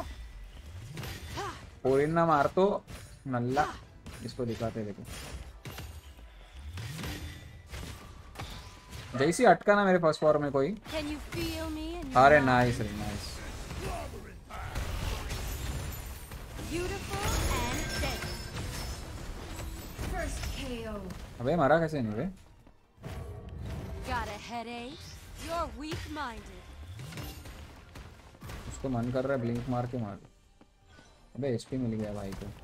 कोई ना मार तो नल्ला, इसको दिखाते देखो। जैसी अटका ना मेरे फर्स्ट फॉर में कोई। Can you feel me in your अरे mind? नाइस रे nice. Beautiful and deadly. First K O. अबे मारा कैसे नहीं बे? Got a headache? You're weak-minded. उसको मन कर रहा है ब्लिंक मार के मार। अबे एचपी मिल गया भाई को।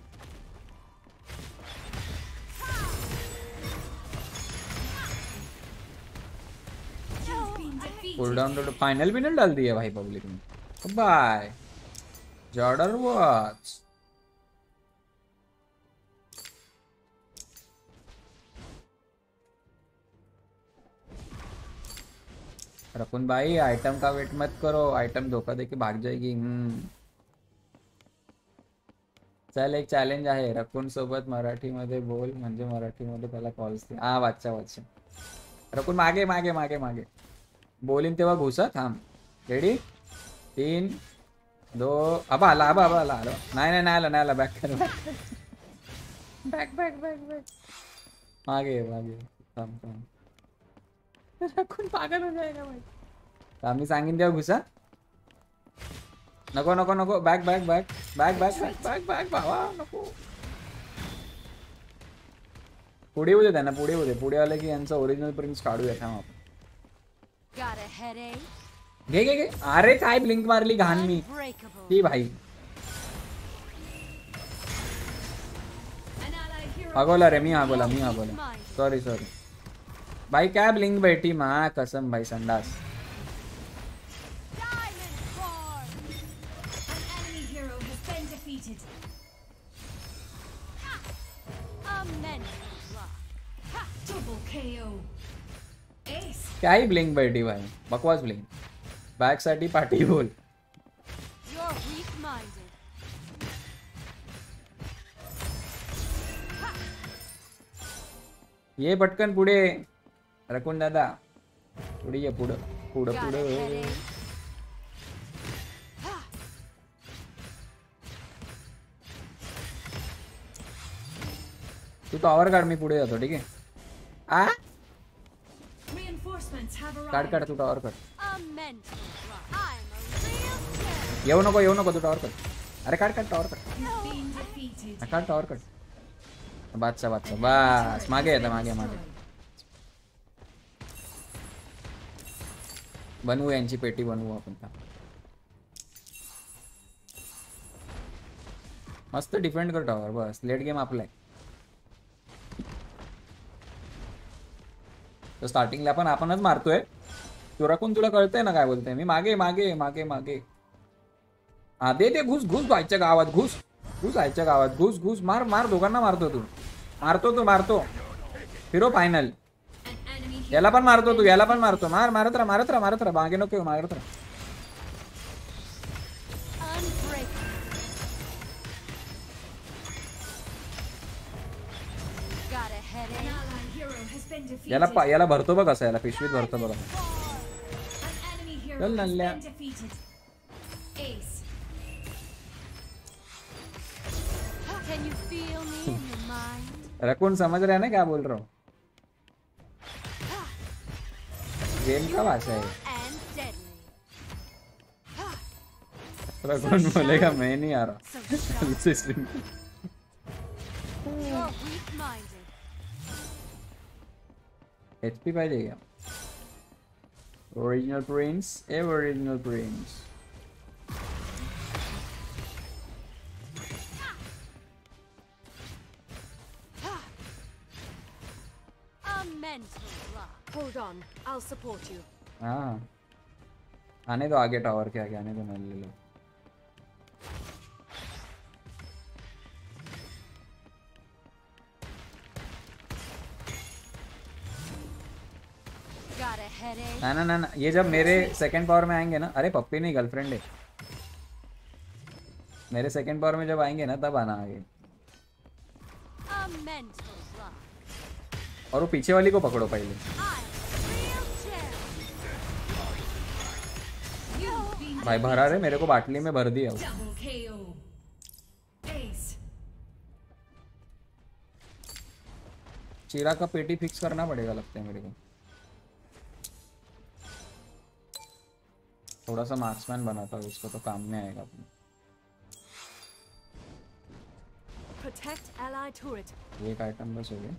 You've been defeated. Pull down तो फाइनल भी नहीं डाल दिया भाई पब्लिक ने। Bye जॉर्डर watch. रकुन भाई आइटम का वेट मत करो, आइटम धोखा देके भाग जाएगी। हम्म चल एक चॅलेंज आहे, रकुन सोबत मराठीमध्ये बोल म्हणजे मराठीमध्ये त्याला कॉल्स दे। हा वाचा वाचा रकुन, मागे मागे मागे मागे बोलीन तेव्हा घुसा। थांब रेडी, तीन दो अब आला अब अब आला आलो नाही नाही नाही आला नाही आला बॅक कर बॅक बॅक बॅक बॅक मागे मागे थांब थांब रकुन पागल हो जाएगा भाई। आम्ही सांगीन तेव्हा घुसा। नको नको नको back back back back back back back back भावा नको। पुढे येऊ दे त्यांना, पुढे येऊ दे, पुढे आले की यांचा ओरिजिनल प्रिंट्स काढूया। थांब आपण Got a headache? घे घे घे। अरे काय ब्लिंक मारली घाण मी Unbreakable. ती भाई। An ally hero. आगोला रे, मी आगोला मी आगोला सॉरी सॉरी भाई। क्या ब्लिंक बैठी माँ कसम भाई संडास। Diamond Form. An enemy hero has been defeated. A mental block. Double K O. Ace. क्या ही ब्लिंक बैठी भाई, बकवास ब्लिंक। बॅक साठी पाठी बोल। You're weak-minded. ये पटकन पुढे रकुन दादा, पुढे ये पुढं पुढं Got a पुढं। headache? तू टॉवर काढ, मी पुढे जातो ठीक आहे। आ Reinforcements have काढ arrived. काढ तू टॉवर काढ। A mental block. I'm a real champ. येऊ नको येऊ नको तू टॉवर काढ। अरे काढ काढ टॉवर काढ, You've been defeated. काढ टॉवर काढ। बादशाह बादशाह बस मागे येतं मागे मागे। बनवू यांची पेटी बनवू आपण। था मस्त डिफेंड कर टॉवर, बस लेट गेम आपला आहे। तर स्टार्टिंगला पण आपणच मारतोय। तू रकून तुला कळतंय ना काय बोलतोय मी? मागे मागे मागे मागे हा दे दे घुस घुस व्हायच्या गावात, घुस घुस व्हायच्या गावात, घुस घुस मार मार दोघांना मारतो तू, मारतो तू मारतो फिरो फायनल। An enemy hero. याला पण मारतो तू, याला पण मारतो, मार मारत राहा मारत राहा मारत राहा मागे नको मारत राहा। Unbreakable. Got a An headache? ally hero has been defeated. याला पा- याला भरतो बघ असं, याला पिशवीत भरतो बघा। An enemy hero चल has नल्ल्या। been defeated. Ace. Can you feel me in your mind? Raccoon समझ रहे हैं ना क्या बोल रहा हूँ? गेम का भाषा है And deadly. थोड़ा कौन बोलेगा मैं नहीं आ रहा So sharp. इससे stream You're weak-minded. एचपी पाहिजे क्या ओरिजिनल प्रिंस एव original prince A mental block. Hold on, I'll support you. हाँ आने दो आगे टावर के आगे आने दो मैं ले लो Got a headache? ना ना ना ना ये जब मेरे सेकंड पावर में आएंगे ना अरे पप्पी नहीं गर्लफ्रेंड है मेरे सेकंड पावर में जब आएंगे ना तब आना आगे A mental block. और वो पीछे वाली को पकड़ो पहले I'm a real champ. You've been भाई भरा रे मेरे को बाटली में भर दिया double K O. Ace. चीरा का पेटी फिक्स करना पड़ेगा लगता है मेरे को थोड़ा सा मार्क्समैन बनाता हूँ उसको तो काम में आएगा अपने Protect allied turret. एक आइटम बस हो गया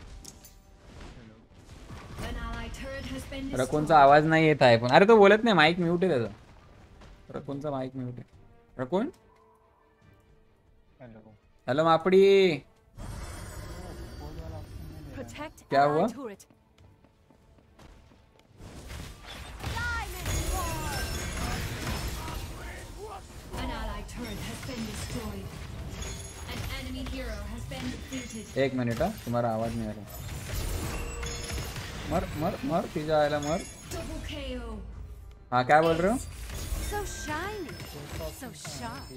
An allied turret has been रकूनचा destroyed. आवाज नाही येत आहे पण अरे तो बोलत नाही माईक म्यूट आहे त्याचा रकूनचा माईक म्यूट आहे रकून हेलो हॅलो मापडी Protect क्या हुआ? allied turret. An allied turret has been destroyed. An enemy hero has been defeated. एक मिनिट हा तुम्हारा आवाज नहीं आ रहा मर मर मर पिज्जा आयला मर Double K O. हाँ क्या बोल रहे हो So shiny. So sharp.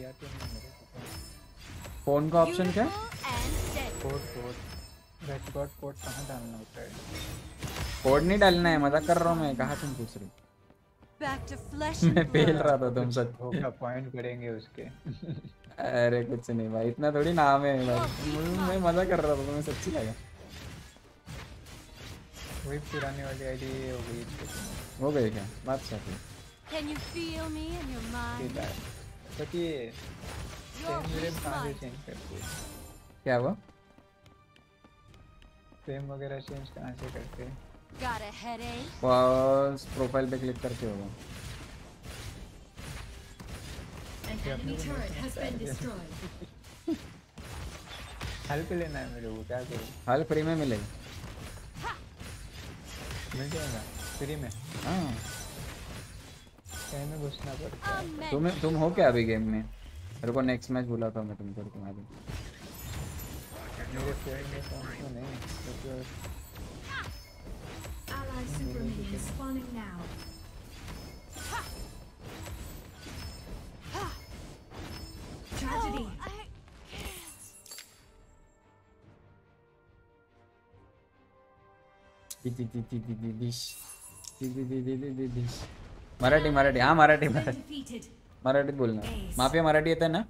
Phone का ऑप्शन क्या Beautiful and deadly. Code code red dot code कहाँ डालना होता है कोड नहीं डालना है मजाक कर रहा हूँ मैं कहाँ तुम पूछ रही Back to flesh मैं and पेल blood. रहा था तुम सच होगा पॉइंट बढ़ेंगे उसके अरे कुछ नहीं भाई इतना थोड़ी नाम है भाई मैं मजा कर रहा था तुम्हें सच्ची लगा वही पुरानी वाली आईडी हो गई इसके हो गए क्या बात सच है Can you feel me in your mind? तो कि You're फ्रेम मेरे कहाँ से weak-minded. चेंज करते हैं क्या हुआ फ्रेम वगैरह चेंज कहाँ से करते हैं Got a headache? बस प्रोफाइल पे क्लिक करके होगा An enemy turret has been destroyed. Help लेना है मेरे को क्या करूँ हाल फ्री में मिलेगा मिल जाएगा फ्री में हाँ कहीं में घुसना पड़ता A है mental तुम तुम हो क्या अभी गेम में मेरे को नेक्स्ट मैच बोला था मैं तुमको तुम्हारे मेरे फ्रेंड में कौन तो नहीं तो Allied super minions spawning now. Tragedy. I can't. Marathi Marathi हाँ मराठी Been मराठी defeated. मराठीत बोलणार माफिया मराठी येते ना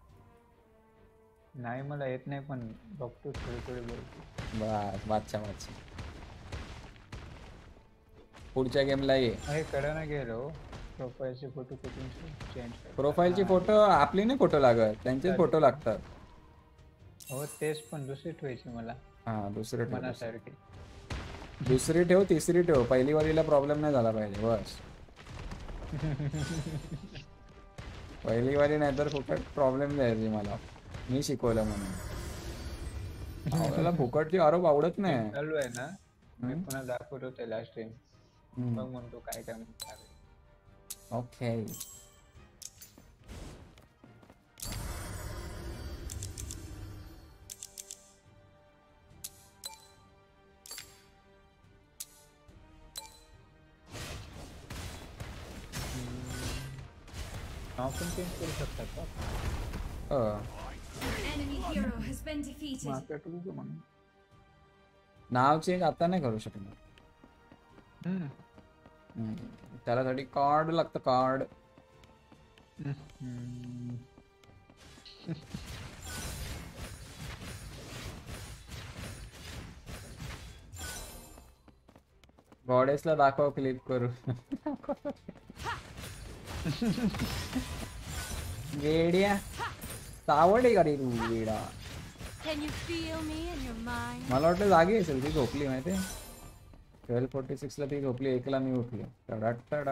नाही मला येत नाही पण बघतो थोडे थोडे बोलतो बस बादशा बादशा पुढच्या गेमला ये अरे करा ना गेलो प्रोफाईलचे फोटो कुठून चेंज कर प्रोफाईलचे फोटो आपली नाही फोटो लागत त्यांचे फोटो लागतात हो तेच पण दुसरी ठेवायची मला हा दुसरे ठेव मनासारखी दुसरी ठेव तिसरी ठेव पहिली वालीला प्रॉब्लेम नाही झाला पाहिजे बस पहिली वाली नाही तर फुकट प्रॉब्लेम द्यायची मला मी शिकवलं म्हणून आवडायला फुकटची आरोप आवडत नाही चालू आहे ना मी हम्म. पुन्हा दाखवत होते लास्ट टाइम हम्म. मग म्हणतो काय काय म्हणतात ओके नाव पण चेंज करू शकतात का अ, An enemy hero has been defeated. Market का म्हणून नाव चेंज आता नाही करू शकणार हम्म. हम्म. त्यासाठी कार्ड लागतं कार्ड हम्म. गॉडेसला दाखव क्लिक करू. वेड्या सावड आहे का रे तू वेडा. Can you feel me in your mind? मला वाटलं जागी असेल ती झोपली माहिती आहे. ट्वेल्व फोर्टी सिक्सला ती झोपली एकला मी उठलो. टडा टडा.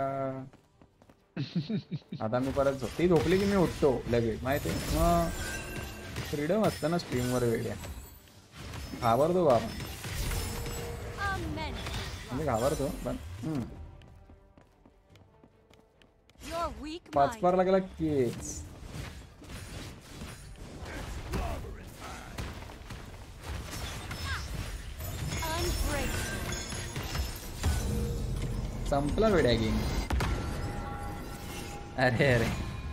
आता मी परत झोप ती झोपली की मी उठतो लगेच माहिती आहे. मग फ्रीडम असतं ना स्ट्रीमवर वेड्या. घाबरतो बाबा Amen. म्हणजे घाबरतो पण You're weak पाच minded. पार लागला केच. Ungrateful. संपला वेड्या गेम. अरे अरे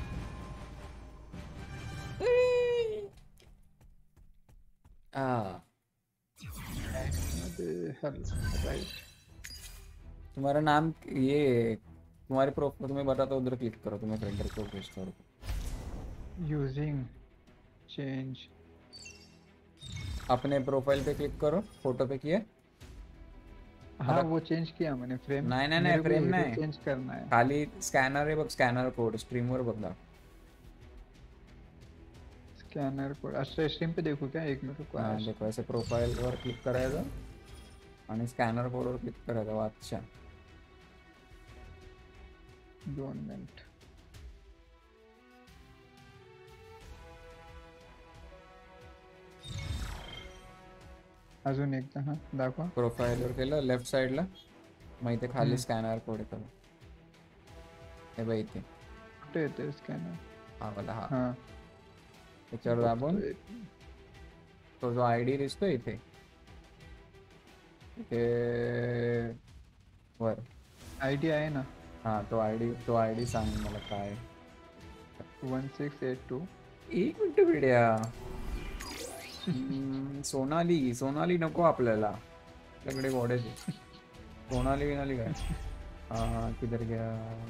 आ राइट. तुम्हारा नाम ये तुम्हारे प्रोफाइल तुम्हें बताता उधर क्लिक करो. तुम्हें फ्रेंड रिक्वेस्ट भेजता हूँ. Using change. अपने प्रोफाइल पे क्लिक करो. फोटो पे किया. हाँ वो चेंज किया मैंने फ्रेम. नाही नाही नाही फ्रेम नाही चेंज करना है. खाली स्कॅनर आहे बघ. स्कॅनर कोड स्ट्रीमवर बघ. Scanner code. अच्छा स्ट्रीम पे देखो क्या एक मिनट को. हां देखो ऐसे प्रोफाइलवर क्लिक करायचं आणि स्कॅनर कोडवर क्लिक करायचं. अच्छा दोन मिनिट. अजून एकदा हा दाखवा. प्रोफाइलवर केलं लेफ्ट साइडला. मग इथे खाली स्कॅनर कोड येतो. हे बघ इथे कुठे येते स्कॅनर. हा वाला हा हा त्याच्यावर दाबून तो जो आय डी दिसतो इथे इथे वर आयडी आहे ना. हा तो आय डी तो आय डी सांग मला काय. One six eight two. एक मिनिट वेड्या. हम्म, सोनाली सोनाली नको आपल्याला. आपल्याकडे गोड्याची सोनाली विनाली काय. हा किधर गया.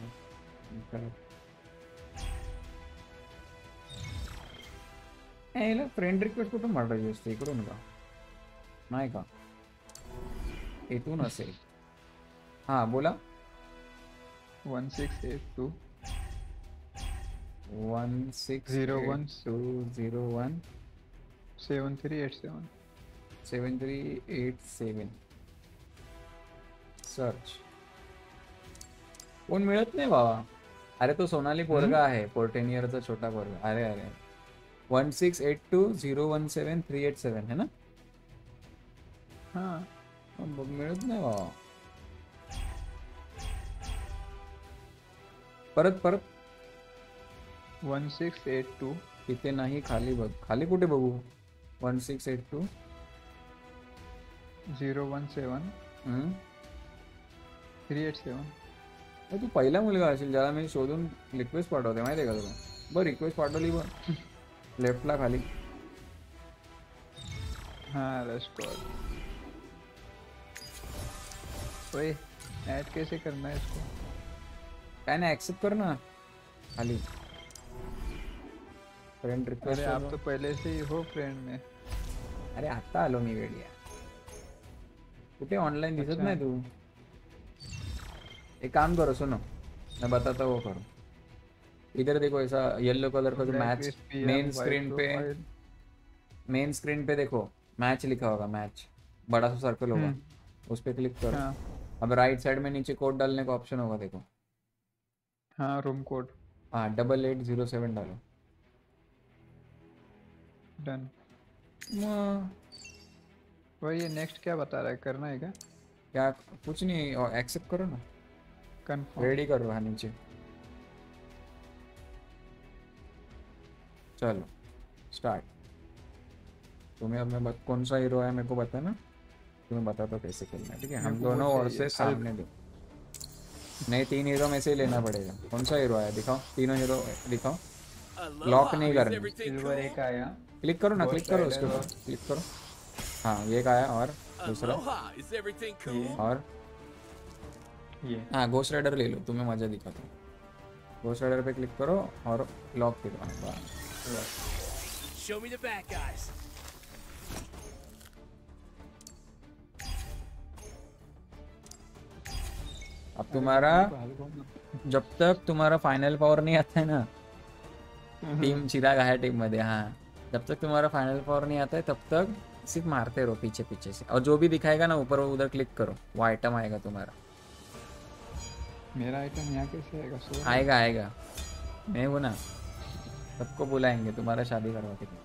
याला फ्रेंड रिक्वेस्ट कुठून मारायची असते. इकडून का नाही का. इथून असेल. हा बोला. One six eight two one six Zero one. Two zero one seven three eight seven. Seven three eight seven. Search. कोण मिळत नाही बाबा. अरे तो सोनाली पोरगा आहे. फोर्टीन इयरचा छोटा पोरगा. अरे अरे one six eight two zero one seven three eight seven है ना. हाँ बघ मिळत नाही बाबा. परत परत. One six eight two. इथे नाही खाली बघ. खाली कुठे बघू. One six eight two zero one seven three eight seven. तू पहिला मुलगा असेल ज्याला मी शोधून रिक्वेस्ट पाठवते माहिती आहे का तुला. बरं रिक्वेस्ट पाठवली बघ लेफ्टला खाली. हाँ रेस्टोर. ओए ऐड कैसे करना है इसको. काय नाही ऍक्सेप्ट कर ना खाली. Friend request. अरे आप तो पहले से ही हो फ्रेंड में. अरे आता आलो मी वेडिया. कुठे ऑनलाइन दिसत अच्छा. नाही तू. एक काम करो सुनो मैं बताता वो करो. इधर देखो ऐसा येलो कलर का जो मैच मेन स्क्रीन पे मेन स्क्रीन पे देखो मैच लिखा होगा. मैच बड़ा सा सर्कल होगा. उस पे क्लिक करो. हाँ अब राइट साइड में नीचे कोड डालने का ऑप्शन होगा देखो. हाँ रूम कोड. हाँ डबल एट जीरो सेवन डालो. डन. म- वही ये नेक्स्ट क्या बता रहा है करना है क्या. क्या कुछ नहीं एक्सेप्ट करो ना. कंफर्म. रेडी करो हाँ नीचे. चलो स्टार्ट. तुम्हें अब मैं बत, कौन सा हीरो है मेरे को बताना. तुम्हें बताता हूँ कैसे खेलना है. ठीक है हम मेरे को वो दोनों और चाहिए, से सामने दो. नहीं तीन हीरो में से ही लेना पड़ेगा. कौन सा हीरो है दिखाओ. तीनों हीरो दिखाओ. लॉक नहीं करना. सिल्वर एक आया. क्लिक करो ना. Ghost क्लिक करो Rider उसके ऊपर. और- क्लिक करो. हाँ ये एक आया और दूसरा ये और ये हाँ घोस्ट राइडर ले लो. तुम्हें मजा दिखाता हूँ. घोस्ट राइडर पे क्लिक करो और लॉक करो. बस. Show me the bad guys. अब तुम्हारा जब तक तुम्हारा फाइनल पावर नहीं आता है ना, टीम चिराग है टीम मध्ये, हाँ जब तक तुम्हारा फाइनल पावर नहीं आता है तब तक सिर्फ मारते रहो पीछे पीछे से, और जो भी दिखाएगा ना ऊपर उधर क्लिक करो, वो आइटम आएगा तुम्हारा। मेरा आइटम यहाँ कैसे आएगा? सो आएगा आएगा, मैं हूँ ना, सबको बुलाएंगे तुम्हारा शादी करवा के।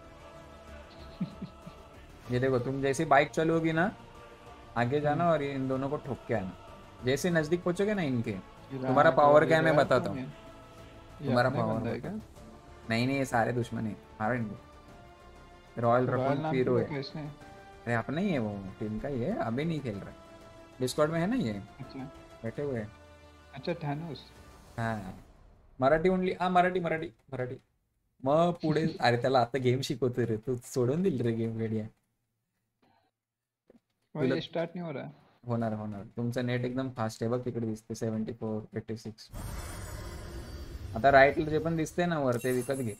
ये देखो तुम जैसे बाइक चलोगी ना, आगे जाना और इन दोनों को ठोक के आना। जैसे नजदीक पहुंचोगे ना इनके, तुम्हारा पावर क्या है मैं बताता हूँ। तुम्हारा पावर है क्या? नहीं नहीं, ये सारे दुश्मन है, मारो इनको। रॉयल रफल पीरो है, अरे अपना ही है, वो टीम का ही है, अभी नहीं खेल रहा, डिस्कॉर्ड में है ना ये। अच्छा बैठे हुए। अच्छा थॅनोस। हाँ मराठी ओनली, हा मराठी मराठी मराठी। मग पुढे अरे त्याला आता गेम शिकवतो रे, तू सोडून दिल रे गेम गडिया। तुला स्टार्ट नाही हो रहा? होणार होणार, तुमचं नेट एकदम फास्ट आहे बघ, तिकडे दिसते सेव्हन्टी फोर एटी सिक्स। आता राईटला जे पण दिसते ना वर, ते विकत घे,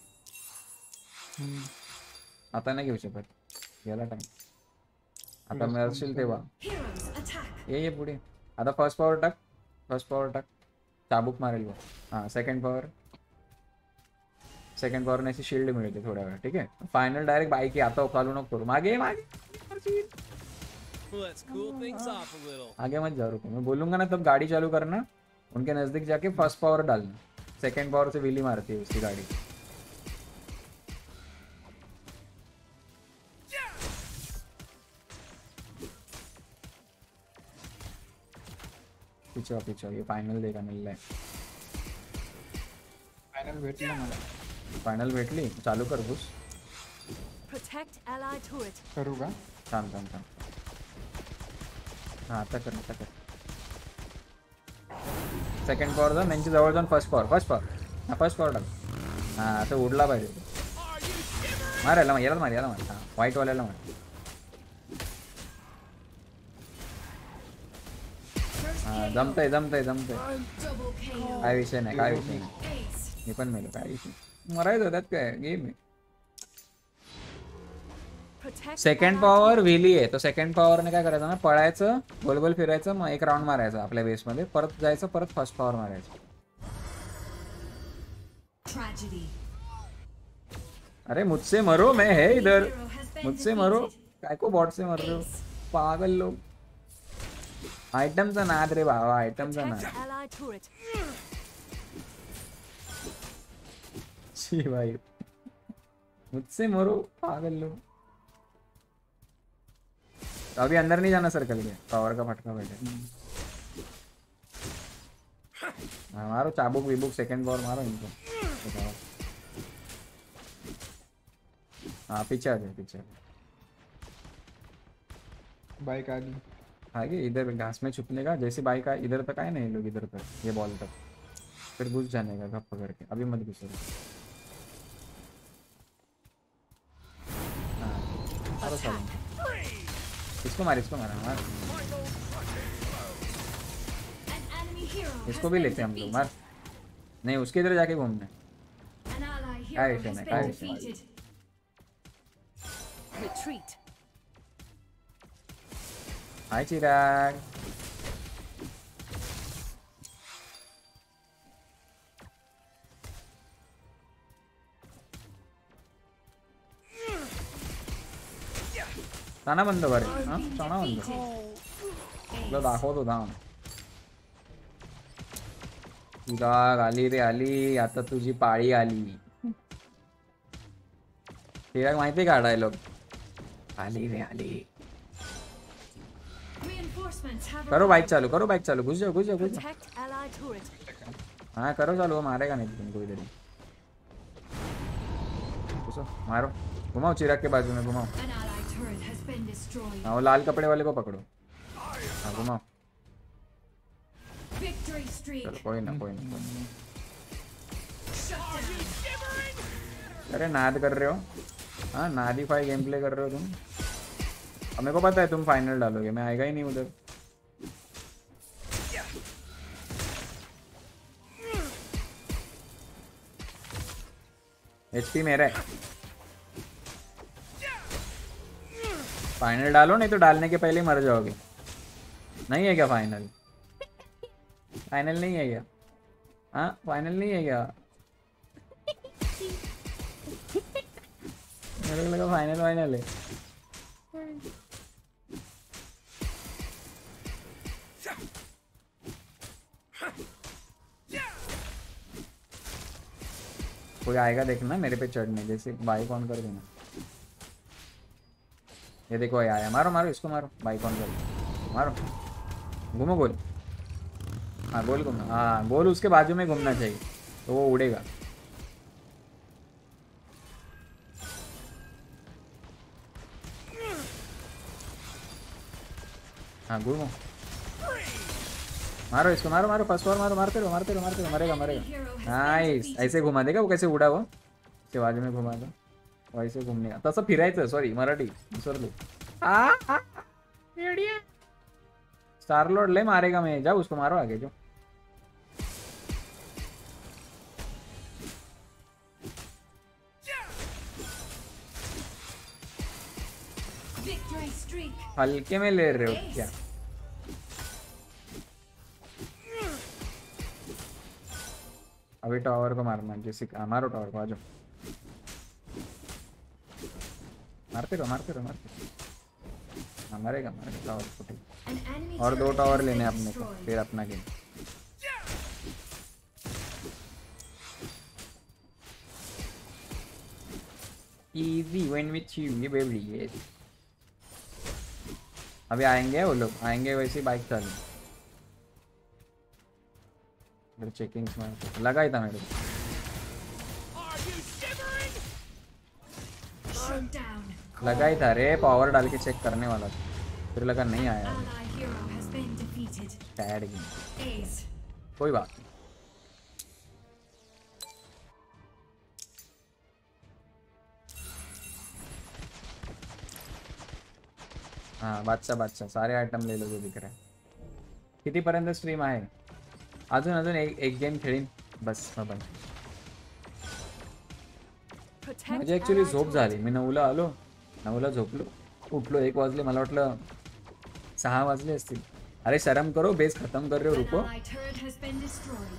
आता नाही घेऊ शकत, गेला टाइम। आता मिळशील तेव्हा ये ये पुढे। आता फर्स्ट पॉवर टाक, फर्स्ट पॉवर टाक, चाबूक मारेल वो। हाँ सेकंड पॉवर, सेकंड पॉवर ने ऐसी शील्ड मिळते थोड्या वेळ, ठीक आहे। फायनल डायरेक्ट बाईक आता चालू नको करू, मागे मागे Let's cool things off a little. आगे मत जाओ, रुको, मैं बोलूंगा ना तब गाड़ी चालू करना, उनके नजदीक जाके फर्स्ट पावर डालना, सेकंड पावर से विली मारती है उसकी गाड़ी। पीछे पीछे, ये फाइनल देगा मिल रहा है। फाइनल भेटला मला। फाइनल भेटली, चालू कर घुस। Protect ally turret. करू का? थांब थांब थांब, हाँ आता कर आता कर। सेकंड पॉवर जाऊन त्यांची जवळ जाऊन फर्स्ट पॉवर, फर्स्ट पॉवर, हा फर्स्ट पॉवर टाक। हाँ आता उडला पाहिजे, मार याला, याला मार, याला मार, हाँ व्हाईट वाल्याला मार। हाँ जमतंय जमतंय जमतंय, काय विषय नाही, काय विषय नाही, मी पण मेलो, काय विषय मरायचं त्यात काय गेम आहे। सेकंड पॉवर व्हीली आहे, तो सेकंड पॉवरने काय करायचं ना, पळायचं, गोल गोल फिरायचं, मग एक राऊंड मारायचा आपल्या बेस मध्ये, परत जायचं, परत फर्स्ट पॉवर मारायचं। अरे मुझसे मरो, मैं है इधर, मुझसे मरो, काय को बॉट से मर रहे हो पागल लोग। आइटमचा नाद रे बाबा, आइटमचा नाद। छी भाई, मुझसे मरो पागल लोग। तो अभी अंदर नहीं जाना सर्कल के, पावर का फटका बैठे। हाँ मारो चाबुक विबुक, सेकंड पावर मारो इनको। हाँ पीछे आ जाए, पीछे बाइक आ गई आगे, इधर घास में छुपने का, जैसे बाइक आ इधर तक आए ना ये लोग, इधर तक ये बॉल तक, फिर घुस जाने का गप करके, अभी मत घुसो। हाँ सालो, इसको मार, इसको मारा मार, इसको भी लेते हैं हम लोग, मार। नहीं उसके इधर जाके घूमने, क्या विषय नहीं, क्या विषय नहीं। Retreat. हाय चिराग, ताना बंद बरे, हाँ ताना बंद, तुला दाखवतो थांब। चिराग आली रे आली, आता तुझी पाळी आली। चिराग माहिती का डायलॉग, आली रे आली। करो बाइक चालू, करो बाइक चालू, घुस जाओ घुस जाओ घुस जाओ। हाँ करो चालू, वो मारेगा नहीं तुमको इधर ही। घुसो मारो, घुमाओ चिराग के बाजू में घुमाओ। हाँ वो लाल कपड़े वाले को पकड़ो, हाँ घुमाओ। चलो कोई ना कोई ना, अरे नाद कर रहे हो, हाँ नादीफाई गेम प्ले कर रहे हो तुम। अब मेरे को पता है तुम फाइनल डालोगे, मैं आएगा ही नहीं उधर। एचपी मेरा है, फाइनल डालो, नहीं तो डालने के पहले मर जाओगे। नहीं है क्या फाइनल? फाइनल नहीं है क्या? हाँ फाइनल नहीं है क्या? मेरे को लगा फाइनल फाइनल है। कोई आएगा देखना मेरे पे चढ़ने, जैसे बाइक ऑन कर देना। ये देखो ये आया, मारो मारो इसको मारो, बाइक ऑन कर मारो, घूमो गोल। हाँ गोल घूमना, हाँ गोल उसके बाजू में घूमना चाहिए तो वो उड़ेगा। हाँ घूमो, मारो इसको, मारो मारो फर्स्ट बार मारो, मारते रहो मारते रहो मारते रहो, मरेगा मरेगा। नाइस, ऐसे घुमा देगा वो, कैसे उड़ा वो, इसके बाजू में घुमा दो, वैसे घूमने का तसं फिरायचं। सॉरी मराठी विसरलो। स्टार लॉर्ड ले मारेगा, मैं जाओ उसको मारो आगे जो। Victory streak. हल्के में ले रहे हो क्या? अभी टावर को मारना, जैसे मारो टावर को, आ जाओ मारते रहो मारते रहो मारते रहो। हाँ मरेगा मरेगा टावर को, An enemy और दो turret टावर has लेने been अपने को, destroyed. फिर अपना game. Easy win with you, ये बेबी ये। अभी आएंगे वो लोग, आएंगे वैसे बाइक चालू। फिर चेकिंग में लगा ही था मेरे को। Are you shivering? Shut down. लगा ही था रे, पावर डाल के चेक करने वाला था, फिर लगा नहीं आया। Ally hero has been defeated. टैड गेम, Ace. कोई बात नहीं। हाँ बादशाह बादशाह, सारे आयटम ले लो जो दिख रहा है। कितीपर्यंत स्ट्रीम आहे? अजून अजून एक एक गेम खेळीन बस बाबा। माझी ॲक्च्युली झोप झाली, मी नऊला आलो, नऊला झोपलो, उठलो एक वाजले, मला वाटलं सहा वाजले असतील। अरे शर्म करो, बेस खत्म कर रहे हो, An रुको। ally turret has been destroyed.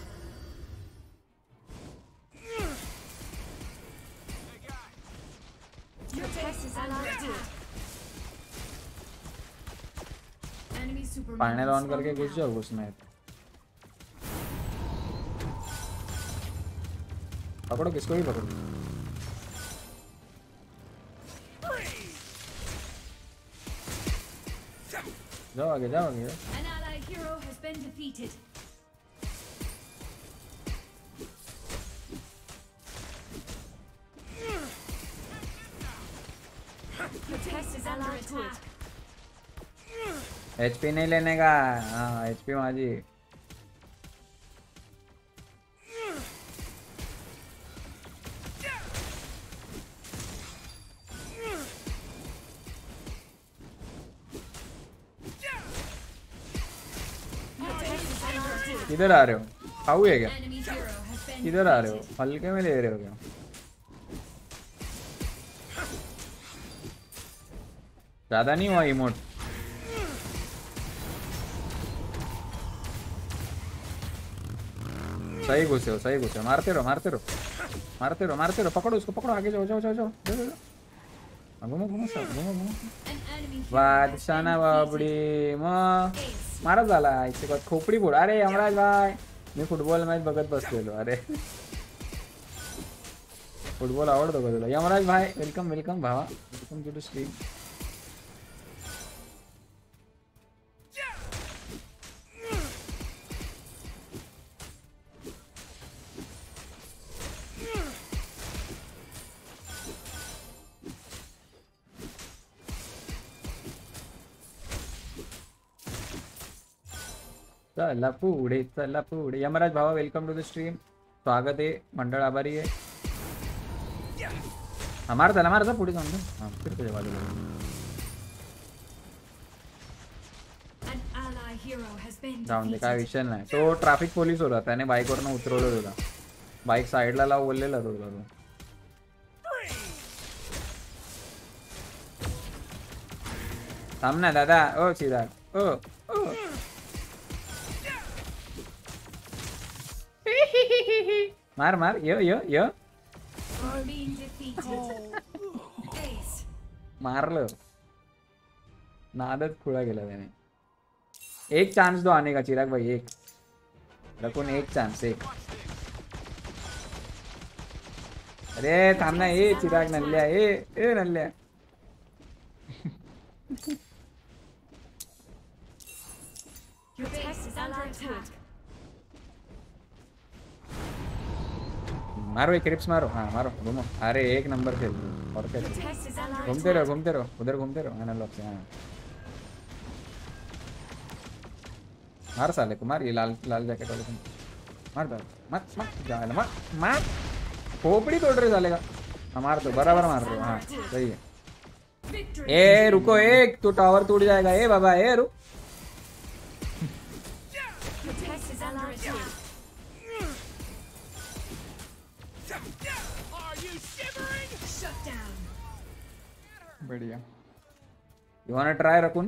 Your test is under attack. Enemy Superman. Panel on करके घुस जाओ उसमें, पकड़ो किसको भी पकड़ो। जाओ आगे जाओ आगे जाओ। An ally hero has been defeated. Your test is under attack. HP नहीं लेने का, हाँ एचपी माझी। किधर आ रहे हो? खाऊ है क्या? Enemy hero has been किधर आ रहे हो? defeated. हल्के में ले रहे हो क्या? ज्यादा नहीं हुआ इमोट? सही घुसे हो सही घुसे हो, मारते रहो मारते रहो मारते रहो मारते रहो, पकड़ो उसको पकड़ो, आगे जाओ जाओ जाओ जाओ जाओ जाओ जाओ। घुमो घुमो सब घुमो घुमो। An enemy hero has बादशाह ना been बाबडी defeated. Mug Ace. मारा झाला इथे का खोपडी फोड। अरे यमराज भाई, मी फुटबॉल मॅच बघत बसलेलो। अरे फुटबॉल आवडतो का तुला? यमराज भाई वेलकम वेलकम भावा, वेलकम टू द स्ट्रीम। चला पुढे चला पुढे। यमराज भावा वेलकम टू द स्ट्रीम, स्वागत आहे, मंडळ आभारी आहे। हा मार त्याला, मार जा पुढे जाऊन हा फिर तुझ्या बाजूला। An ally hero has been जाऊन दे, काय defeated. विषय नाही। तो ट्रॅफिक पोलीस होता, त्याने बाईकवरनं उतरवलं तुला, बाईक साईडला लाव बोललेला तो तुला तो। थांब ना दादा, ओ सिद्धार्थ, ओ ओ मार मार यो यो यो Being defeated. Ace. मारलं. नादच खुळा गेला त्याने. एक चांस दो आने का चिराग भाई, एक रकून एक चांस एक. अरे थांब ना ए चिराग नल्ल्या ए ए नल्ल्या. Your base is under attack. मारो एक क्रिप्स मारो. हाँ मारो घूमो. अरे एक नंबर खेल और क्या. Base is under घूमते रहो घूमते रहो उधर घूमते रहो एनालॉग से. हाँ मार साले को मार. ये लाल लाल जैकेट वाले तुम मार दो. मत मत जाए मत मार. खोपड़ी तोड़ रहे साले का. हाँ मार दो बराबर मार रहे हो. हाँ सही है. victory. ए रुको एक तो टावर टूट जाएगा. ए बाबा ए रुक. Your base is under attack. Are you shivering? Shut down. बढ़िया. You wanna try रकुन?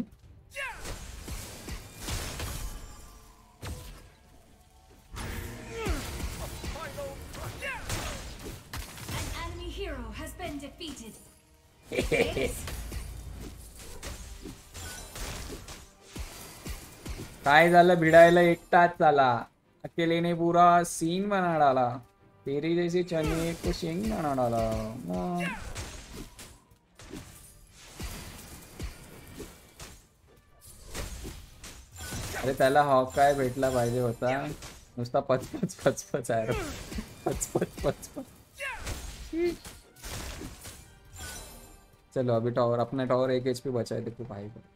An enemy hero has been defeated. Ace. काय झालं भिडायला एकटाच झाला. अकेलेने पूरा सीन बना डाला. तेरी जैसी चने को शेंग बना डाला. मग. अरे त्याला हॉक काय भेटला पाहिजे होता. नुसता पच पच पच पच आहे. पच पच पच पच. चलो अभी टावर अपने टावर एक एचपी बचा है. देखो भाई को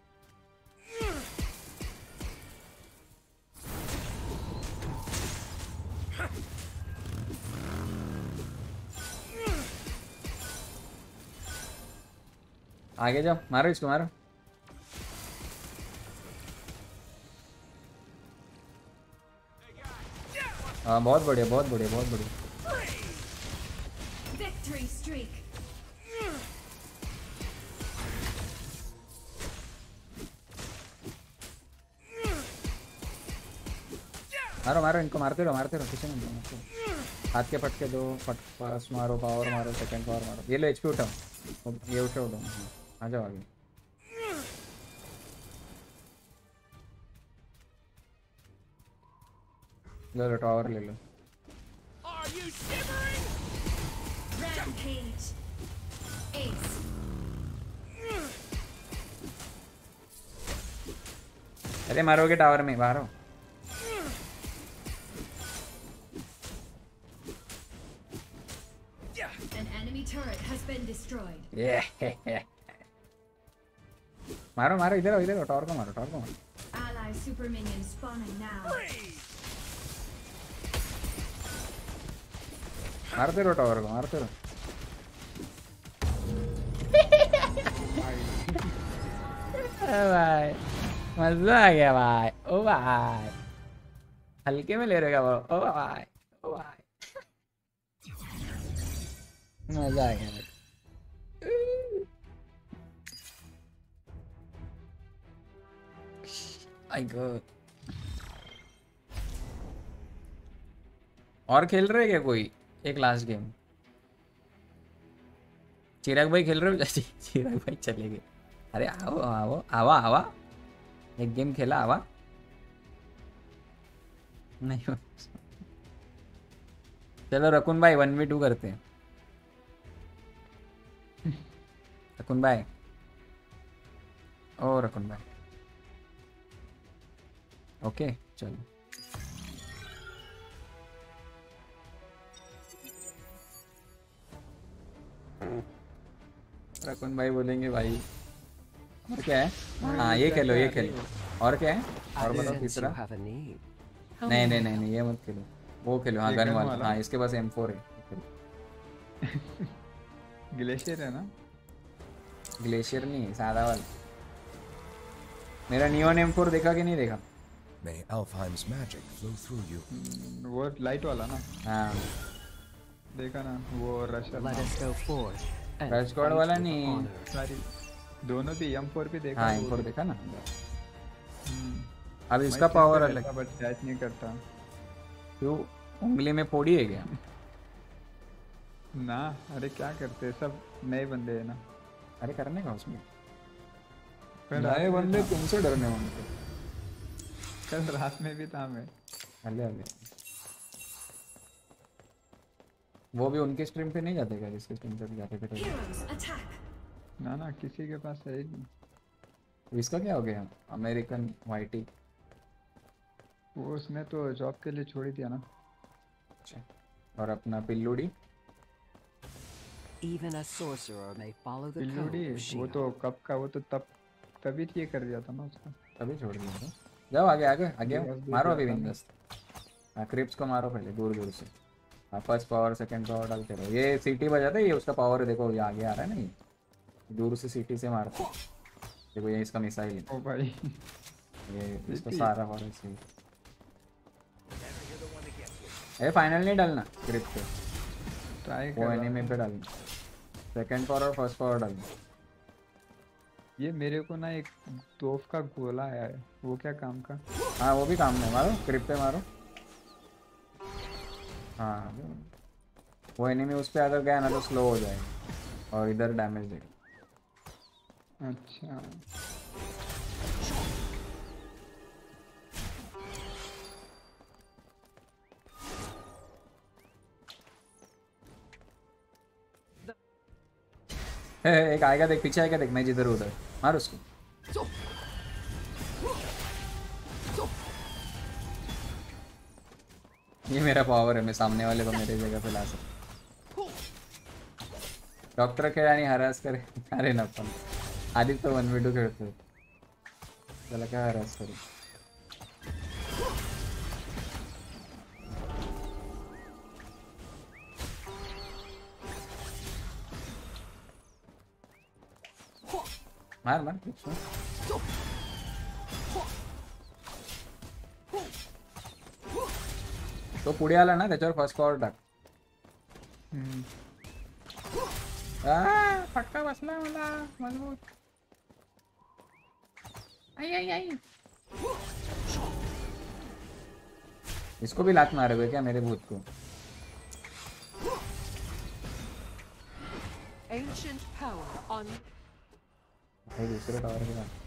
आगे जाओ. मारो इसको मारो. हाँ बहुत बढ़िया बहुत बढ़िया बहुत बढ़िया. Victory streak. मारो मारो इनको. मारते रहो मारते रहो. किसी ने नहीं मारते रहो. हाथ के फटके दो. फट पास मारो. पावर मारो. सेकंड पावर मारो. ये लो एचपी उठाओ. ये उठाओ उठाओ. आ जाओ आगे. ले लो टावर ले लो. Are you shivering? Rampage. Ace. अरे मारोगे टावर में बाहर हो. An enemy turret has been destroyed. ये मारो मारो इधर आओ इधर आओ. टावर को मारो टावर को मारो. Ally super minion spawning now. मारते रहो टावर को मारते रहो. भाई मजा आ गया भाई. ओ भाई हल्के में ले रहेगा वो. ओ भाई ओ भाई मजा आ गया भाई. आई गॉड. और खेल रहे क्या कोई. एक लास्ट गेम. चिराग भाई खेल रहे हो. चिराग भाई चले गए. अरे आओ आओ आवा आवा. एक गेम खेला आवा. नहीं चलो रकुन भाई वन वी टू करते हैं. रकुन भाई. ओ रकुन भाई. ओके चलो. रकुन भाई बोलेंगे भाई. और क्या है. हाँ ये खेलो ये खेलो. और क्या है. और बताओ तीसरा. नहीं नहीं नहीं नहीं ये मत खेलो. वो खेलो. हाँ गन वाला. हाँ इसके पास एम फोर है. ग्लेशियर है ना. ग्लेशियर नहीं सादा वाला. मेरा नियोन एम फोर देखा कि नहीं देखा. May Alfheim's magic flow through you. वो लाइट वाला ना. हाँ देखा ना वो rusher. Let us go forth. Rush god वाला नहीं. सारी दोनों भी एम फोर भी देखा. हाँ एम फोर देखा ना. अब इसका पावर अलग. बट डैश नहीं करता. क्यों उंगली में फोड़ी है क्या? ना अरे क्या करते हैं सब नए बंदे हैं ना। अरे करने का उसमें कल नए रात में बंदे था- तुमसे डरने होंगे। कल रात में भी था मैं। अले अले वो भी उनके स्ट्रीम पे नहीं जाते क्या जिसके स्ट्रीम पे भी जाते थे कभी? Heroes attack. ना ना किसी के पास है ही नहीं। इसका क्या हो गया अमेरिकन वाइटी? वो उसने तो जॉब के लिए छोड़ ही दिया ना। और अपना पिल्लूड़ी Even a sorcerer may follow the पिल्लूड़ी code of वो Shield. तो कब का वो तो तब तभी ये कर दिया था ना उसका। तभी छोड़ दिया था। जाओ आगे आगे आगे आओ। बस दे मारो दिया अभी था विंगस। हाँ क्रिप्स को मारो पहले दूर दूर से। हाँ फर्स्ट पावर सेकंड पावर डालते रहो। ये सीटी बजाता है ये उसका पावर देखो ये आगे आ रहा है ना ये दूर से सीटी से मारते देखो ये इसका मिसाइल है। ओ भाई ये इसका सीटी। सारा पावर से ये फाइनल नहीं डालना क्रिप पे ट्राई वो कर एनिमी पे डालना सेकंड पावर और फर्स्ट पावर डालना। ये मेरे को ना एक तोफ का गोला आया है वो क्या काम का। हाँ वो भी काम में मारो क्रिप पे मारो। हाँ वो एनिमी उस पे अगर गया ना तो स्लो हो जाएगा और इधर डैमेज देगा। अच्छा हे, हे, एक आएगा देख पीछे आएगा देख मैं जिधर उधर मार उसको। ये मेरा पावर है मैं सामने वाले को मेरे जगह पे ला सकता। डॉक्टर खेळाने हरास करे अरे ना पण आधीच तो वन वी टू खेळतोय त्याला काय हरास करू। मार मार कुछ नहीं। तो पुढे आला ना त्याच्यावर फर्स्ट पावर टाक। हम्म, आ, फटका बसला मला मजबूत। आई आई आई इसको भी लात मारोगे क्या मेरे भूत को? Ancient power on भाई दूसरे टावर के पास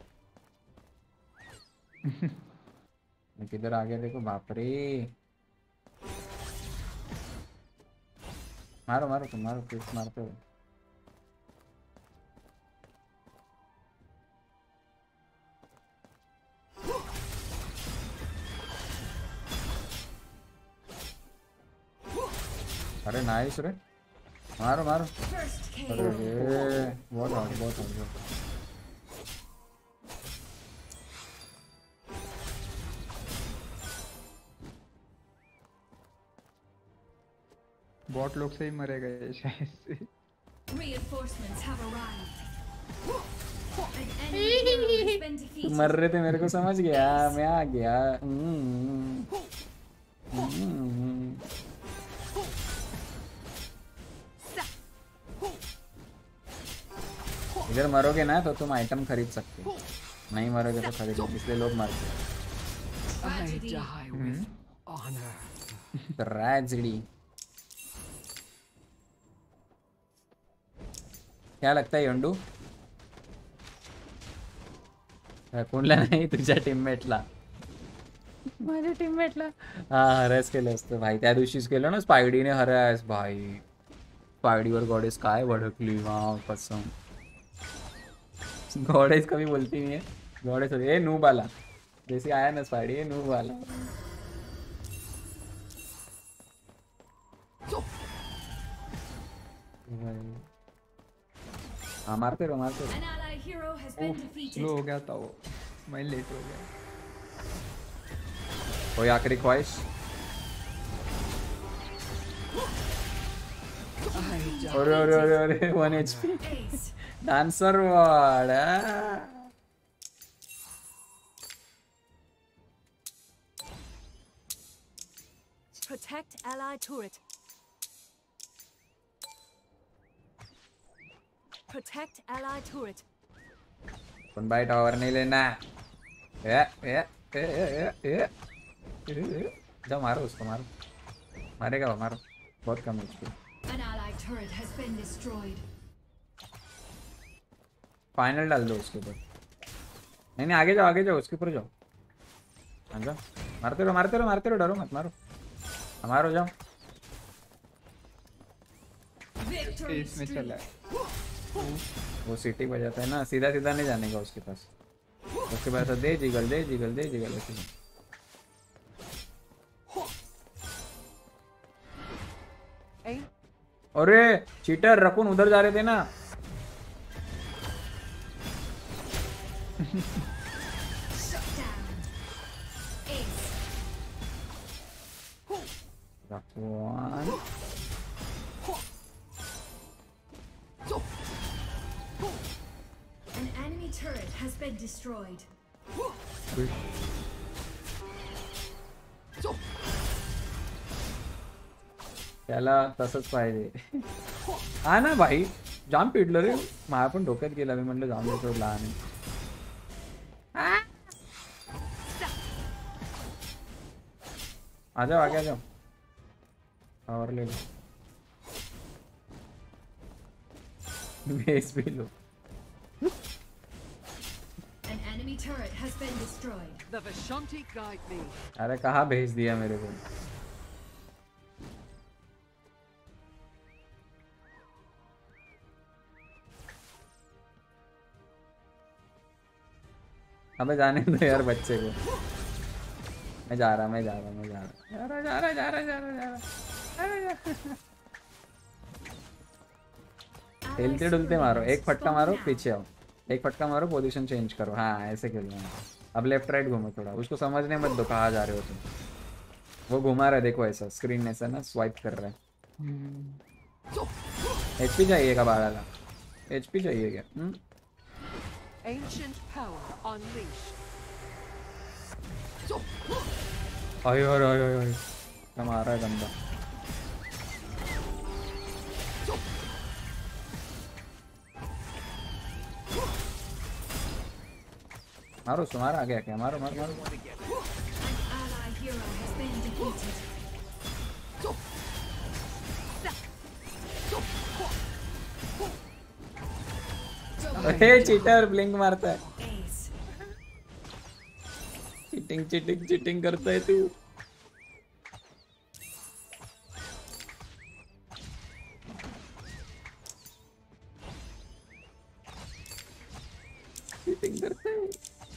मैं किधर आ गया देखो बाप रे। मारो मारो तुम मारो किस मारते हो। अरे नाइस रे मारो मारो। First kill. अरे रे बहुत हार्ड बहुत हार्ड। बॉट लोग से ही मरेगा ये शायद से। Reinforcements have arrived. An enemy hero has been तुम defeated. मर रहे थे मेरे को समझ गया मैं आ गया। हम्म, हम्म। इधर मरोगे ना तो तुम आइटम खरीद सकते हो नहीं मरोगे तो खरीद लो इसलिए लोग मरते हैं। I Tragedy. die with honor. Tragedy क्या लगता है यंडू? कोणला नाही तुझ्या टीममेटला माझ्या टीममेटला हा हरास केलं असतं भाई त्या दिवशीच केलं ना स्पायडीने हरास भाई। स्पायडीवर गॉडेस काय भडकली वाव कसम। गॉडेस कभी बोलती नहीं है गॉडेस होती है नूब वाला जैसे आया ना स्पाइडी ये नूब वाला। हाँ मारते रहो मारते रहो। An ally hero has been oh defeated. Slow हो गया था वो मैं लेट हो गया। कोई आखिरी ख्वाहिश? I die. अरे अरे अरे अरे one H P Ace. Dancer ward. Protect ally turret. Protect ally turret. कौन बाई टावर नहीं लेना। ए ए ए ए ए ए जा मारो उसको मारो। मारेगा वो, मारो, बहुत कम HP. An allied turret has been destroyed. Final डाल दो उसके ऊपर। नहीं नहीं आगे जाओ, आगे जाओ, उसके ऊपर जाओ। हाँ जाओ, मारते रहो मारते रहो मारते रहो, डरो मत, मारो हमारो जाओ। Victory इसमें streak. चला है। वो सीटी बजाता है ना, सीधा सीधा नहीं जाने का उसके पास। उसके पास तो दे जिगल दे जिगल दे जिगल ऐसे ही। Aim. अरे चीटर, रकुन उधर जा रहे थे ना। Shut down. Ace. रकुन An enemy turret has been destroyed. त्याला तसंच पाहिजे। हा ना भाई, जाम पिडलं रे, मला पण डोक्यात गेला, मी म्हणलं जाम देतो लहान आहे। आ जाओ आगे आ जाओ, और ले लो, बेस भी लो। An enemy turret has been destroyed. The Vishanti guide me. अरे कहाँ भेज दिया मेरे को। अबे जाने दो यार बच्चे को। मैं जा रहा मैं जा रहा मैं जा रहा जा रहा जा रहा जा रहा जा रहा अरे जा हिलते डुलते मारो, एक फटका मारो पीछे आओ, एक फटका मारो पोजीशन चेंज करो। हाँ ऐसे खेलना है। अब लेफ्ट राइट घूमो थोड़ा, उसको समझने मत दो कहाँ जा रहे हो तुम। वो घुमा रहा है देखो, ऐसा स्क्रीन ऐसा ना स्वाइप कर रहा है। एचपी चाहिएगा बारह, एचपी चाहिए क्या? हुँ? Ancient power unleashed. आय आय आय आय आय क्या मार रहा है गंदा। मारो सुमार आ गया क्या? मारो मारो मारो। An ally hero has been defeated. अरे चीटर ब्लिंक मारता है। Ace. चीटिंग चीटिंग चीटिंग करता है तू। चीटिंग करता है।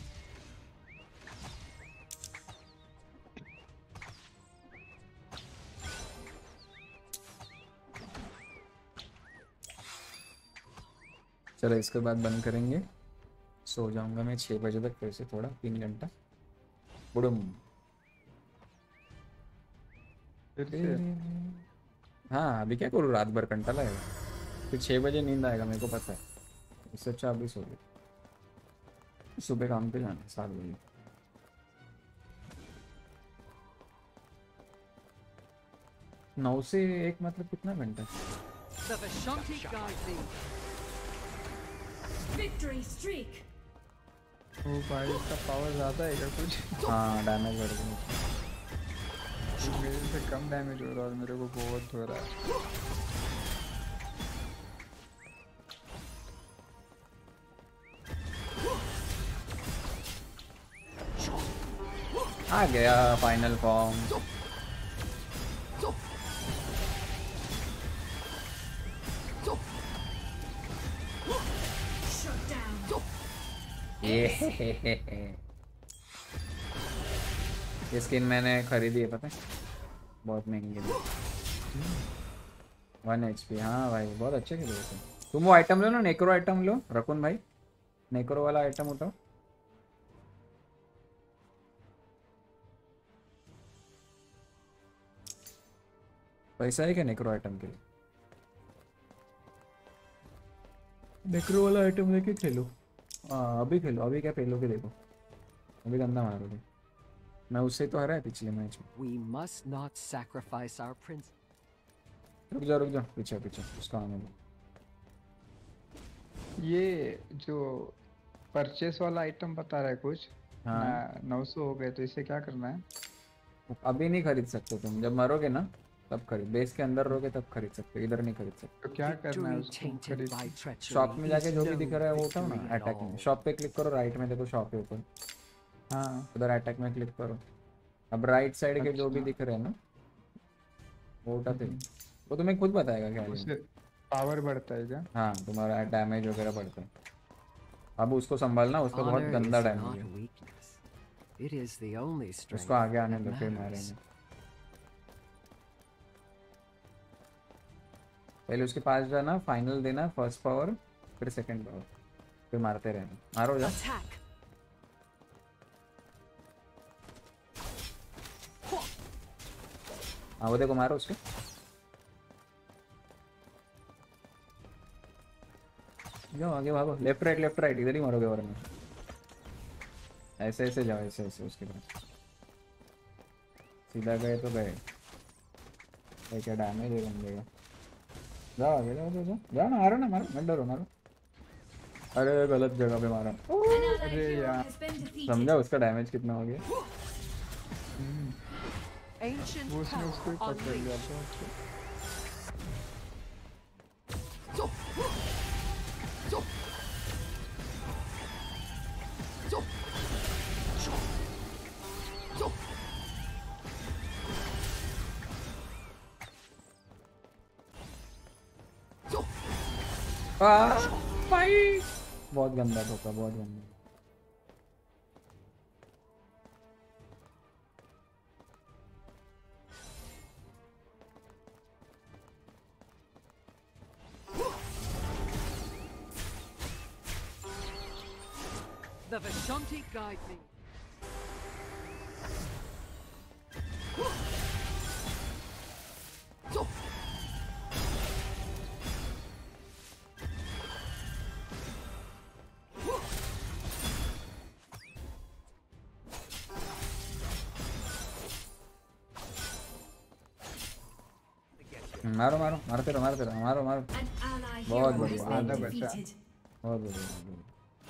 चलो इसके बाद बंद करेंगे, सो जाऊंगा मैं छः बजे तक, फिर से थोड़ा तीन घंटा बुड़ुम। फिर से हाँ अभी क्या करूँ, रात भर घंटा लगेगा, फिर छः बजे नींद आएगा मेरे को पता है। इससे अच्छा अभी सो गए, सुबह काम पे जाना सात बजे। नौ से एक मतलब कितना घंटा? The Vishanti guide me. Victory streak. ओ भाई इसका पावर ज्यादा है क्या कुछ? हाँ डैमेज बढ़ गया। मेरे से कम डैमेज हो रहा है और मेरे को बहुत हो रहा है। आ गया फाइनल फॉर्म। Shut down. ये ये स्किन मैंने खरीदी है पता है, बहुत महंगी थी। One H P. हाँ भाई बहुत अच्छे खेले थे। तुम वो आइटम लो ना, नेक्रो आइटम लो रकुन भाई, नेक्रो वाला आइटम उठाओ। पैसा है क्या नेक्रो आइटम के लिए? नेक्रो वाला आइटम लेके खेलो। हाँ अभी खेलो, अभी क्या खेलोगे देखो, अभी गंदा मारोगे। मैं उससे तो हरा है पिछले मैच में। We must not sacrifice our prince. रुक जाओ रुक जाओ, पीछे पीछे उसका आने दो। ये जो परचेस वाला आइटम बता रहा है कुछ, हाँ नौ सौ हो गए, तो इसे क्या करना है? अभी नहीं खरीद सकते तुम, जब मरोगे ना तब खरीद, बेस के अंदर रहोगे तब खरीद सकते हो, इधर नहीं खरीद सकते। तो क्या करना है Victory उसको tainted खरीद by treachery शॉप में जाके is जो भी no दिख रहा है वो उठाओ ना, victory at अटैक में all. शॉप पे क्लिक करो, राइट में देखो शॉप है ऊपर, हाँ उधर अटैक में क्लिक करो। अब राइट साइड के जो भी अच्छा। दिख रहे हैं ना वो उठाते हो। वो तुम्हें खुद बताएगा क्या उससे है। पावर बढ़ता है क्या? हाँ तुम्हारा डैमेज वगैरह बढ़ता है। अब उसको संभालना, उसका बहुत Honor is गंदा not डैमेज है, weakness. It is the only strength उसको आगे आने that दो फिर matters. मारेंगे। पहले उसके पास जाना, फाइनल देना, फर्स्ट पावर फिर सेकंड पावर, फिर मारते रहना। मारो जा। Attack. हाँ वो देखो मारो उसके। जाओ आगे भागो, लेफ्ट राइट लेफ्ट राइट, इधर ही मारोगे वरना। ऐसे ऐसे जाओ, ऐसे ऐसे उसके पास सीधा गए तो गए। ये क्या डैमेज है बंदे का। जाओ आगे जाओ जाओ जाओ जाओ ना, मारो ना, मारो मत डरो, मारो। अरे गलत जगह पे मारा। An allied अरे hero यार। has been defeated. समझा उसका डैमेज कितना हो गया। Ancient वो उसने उसको ही power पकड़ लिया unleashed. था। आह, भाई बहुत गंदा धोखा, बहुत गंदा। The Vishanti guide me. मारो मारो, मारते रहो मारते रहो, मारो मारो। An ally बहुत hero बढ़िया, has been आधा बचा। defeated. बहुत बढ़िया, बहुत बढ़िया।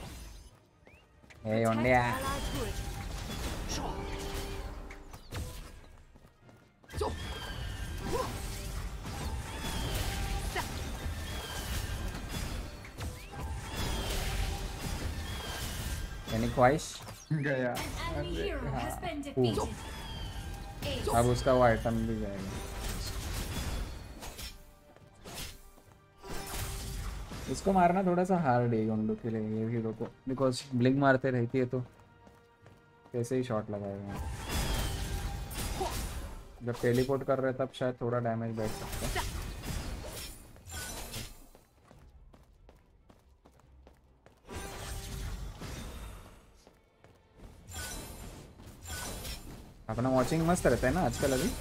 ए ओंडिया, Allied turret. यानी ख्वाहिश। गया। An enemy अरे hero has हाँ been defeated. Ace. अब उसका वो आइटम भी जाएगा। इसको मारना थोड़ा सा हार्ड है गोंडू के लिए, ये हीरो को, बिकॉज ब्लिंक मारते रहती है तो कैसे ही शॉट लगाएगा। जब टेलीपोर्ट कर रहे तब शायद थोड़ा डैमेज बैठ सकता है। अपना वॉचिंग मस्त रहता है ना आजकल। अभी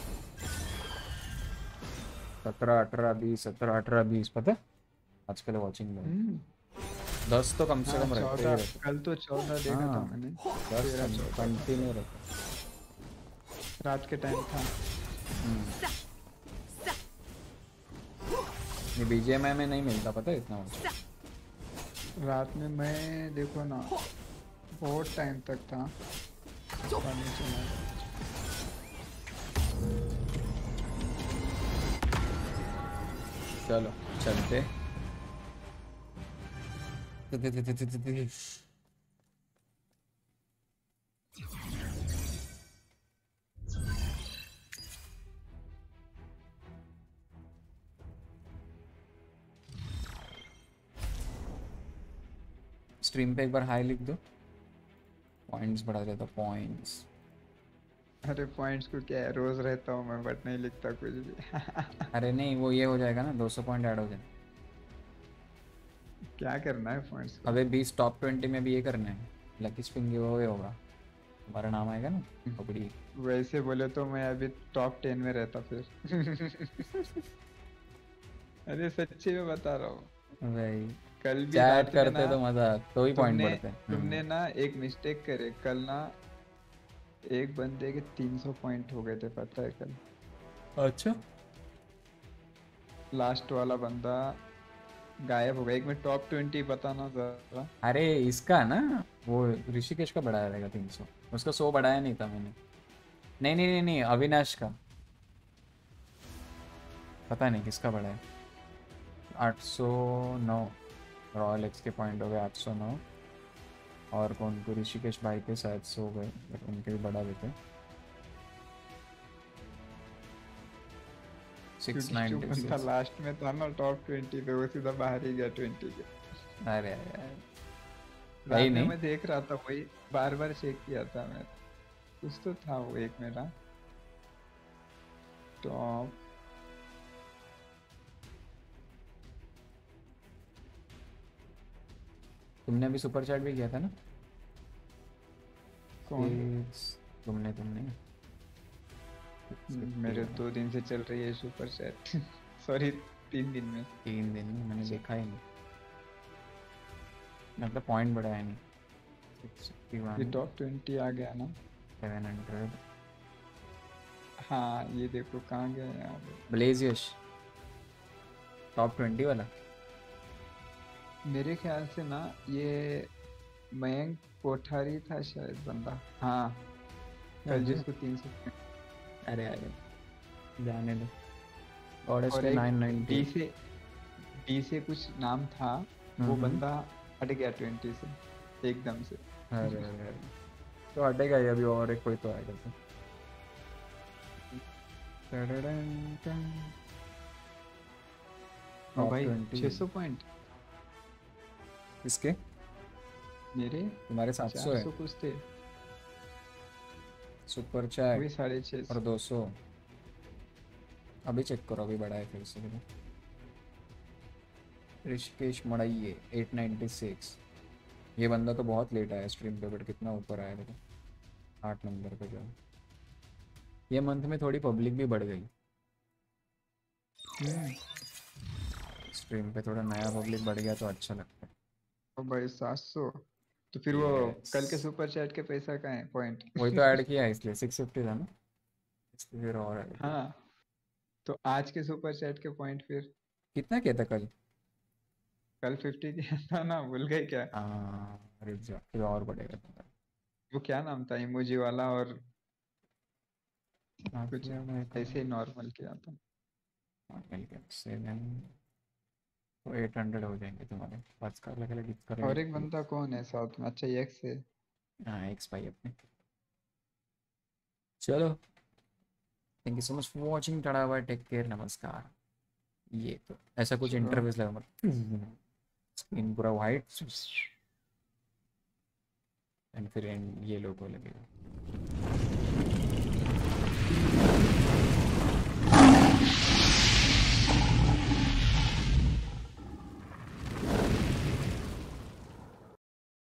सत्रह अठारह बीस सत्रह अठारह बीस पता है आजकल वॉचिंग में। हम्म, दस तो कम से हाँ, कम रहते ही चौदह रहते। कल तो चौदह देखा था हाँ। मैंने। दस कंटिन्यू रहता। रात के टाइम था। ये बीजीएमआई में नहीं मिलता पता है इतना watch। रात में मैं देखो ना बहुत टाइम तक था। पढ़ने चला गया। चलो चलते। स्ट्रीम पे एक बार हाई लिख दो, पॉइंट्स बढ़ा देता। पॉइंट्स अरे पॉइंट्स को क्या है, रोज रहता हूँ मैं बट नहीं लिखता कुछ भी। अरे नहीं वो ये हो जाएगा ना, दो सौ पॉइंट ऐड हो जाए। क्या करना है पॉइंट्स को? अबे बीस टॉप ट्वेंटी में भी ये करना है, लकी स्पिन गिव अवे होगा, तुम्हारा नाम आएगा ना कबड्डी। वैसे बोले तो मैं अभी टॉप टेन में रहता फिर। अरे सच्ची में बता रहा हूँ। भाई कल भी चैट रात में करते ना, तो मजा, तो ही पॉइंट तुमने बढ़ते हैं। तुमने ना एक मिस्टेक करे कल ना, एक बंदे के तीन सौ पॉइंट हो गए थे पता है कल। अच्छा लास्ट वाला बंदा गायब हो गया। एक में टॉप ट्वेंटी बताना जरा। अरे इसका ना वो ऋषिकेश का बढ़ाया रहेगा तीन सौ, उसका सौ बढ़ाया नहीं था मैंने। नहीं नहीं नहीं नहीं अविनाश का। पता नहीं किसका बड़ा है। आठ सौ नौ रॉयल एक्स के पॉइंट हो गए आठ सौ नौ। और कौन को ऋषिकेश भाई के सात सौ हो गए, बट उनके भी बढ़ा देते। Six ninety six. लास्ट में था ना टॉप ट्वेंटी पे, वो सीधा बाहर ही गया ट्वेंटी के। अरे यार भाई नहीं, मैं देख रहा था वही, बार बार चेक किया था मैं। कुछ तो था वो एक मेरा टॉप। तुमने अभी सुपर चैट भी किया था ना? कौन? तुमने तुमने मेरे दो दिन से चल रही है सुपर चैट। सॉरी तीन दिन में। तीन दिन में मैंने देखा ही नहीं, मतलब पॉइंट बढ़ा है नहीं। ये टॉप ट्वेंटी आ गया ना? Seven hundred. हाँ ये देखो कहाँ गया यार। ब्लेजियस टॉप ट्वेंटी वाला मेरे ख्याल से ना ये मयंक कोठारी था शायद बंदा। हाँ कल जिसको तीन सौ। अरे अरे जाने दो। और और इसके नाइन नाइन्टी डी से डी से कुछ नाम था, वो बंदा हट गया ट्वेंटी से एकदम से। अरे अरे अरे तो हटेगा ही अभी, और एक कोई तो आएगा तो। ओ भाई छह सौ पॉइंट किसके? मेरे। तुम्हारे सात सौ है। कुछ थे सुपर चैट वही साढ़े छः और दो सौ। अभी चेक करो, अभी बढ़ा है फिर से। ऋषिकेश मड़ाइये एट नाइन्टी सिक्स। ये बंदा तो बहुत लेट आया स्ट्रीम पे, बट कितना ऊपर आया देखो, आठ नंबर पे जो। ये मंथ में थोड़ी पब्लिक भी बढ़ गई स्ट्रीम पे, थोड़ा नया पब्लिक बढ़ गया तो अच्छा लगता है। ओ भाई सात सौ। तो फिर वो कल के सुपर चैट के पैसा का है पॉइंट? वही तो ऐड किया है इसलिए सिक्स फिफ्टी था ना, इसलिए फिर और ऐड। हाँ तो आज के सुपर चैट के पॉइंट फिर कितना किया था कल? कल फिफ्टी किया था ना, भूल गए क्या? हाँ अरे फिर और बढ़ेगा तुम्हारा। वो क्या नाम था इमोजी वाला, और कुछ ऐसे ही नॉर्मल किया था। सेवन तो एट हंड्रेड हो जाएंगे तुम्हारे पास का अलग अलग इसका। और एक बंदा कौन है साउथ में? अच्छा ये एक्स है। हाँ एक्स भाई अपने। चलो thank you so much for watching. टाटा बाय, टेक केयर, नमस्कार। ये तो ऐसा कुछ इंटरव्यूज लगा, मतलब स्क्रीन पूरा वाइट एंड फिर ये लोगो लगेगा।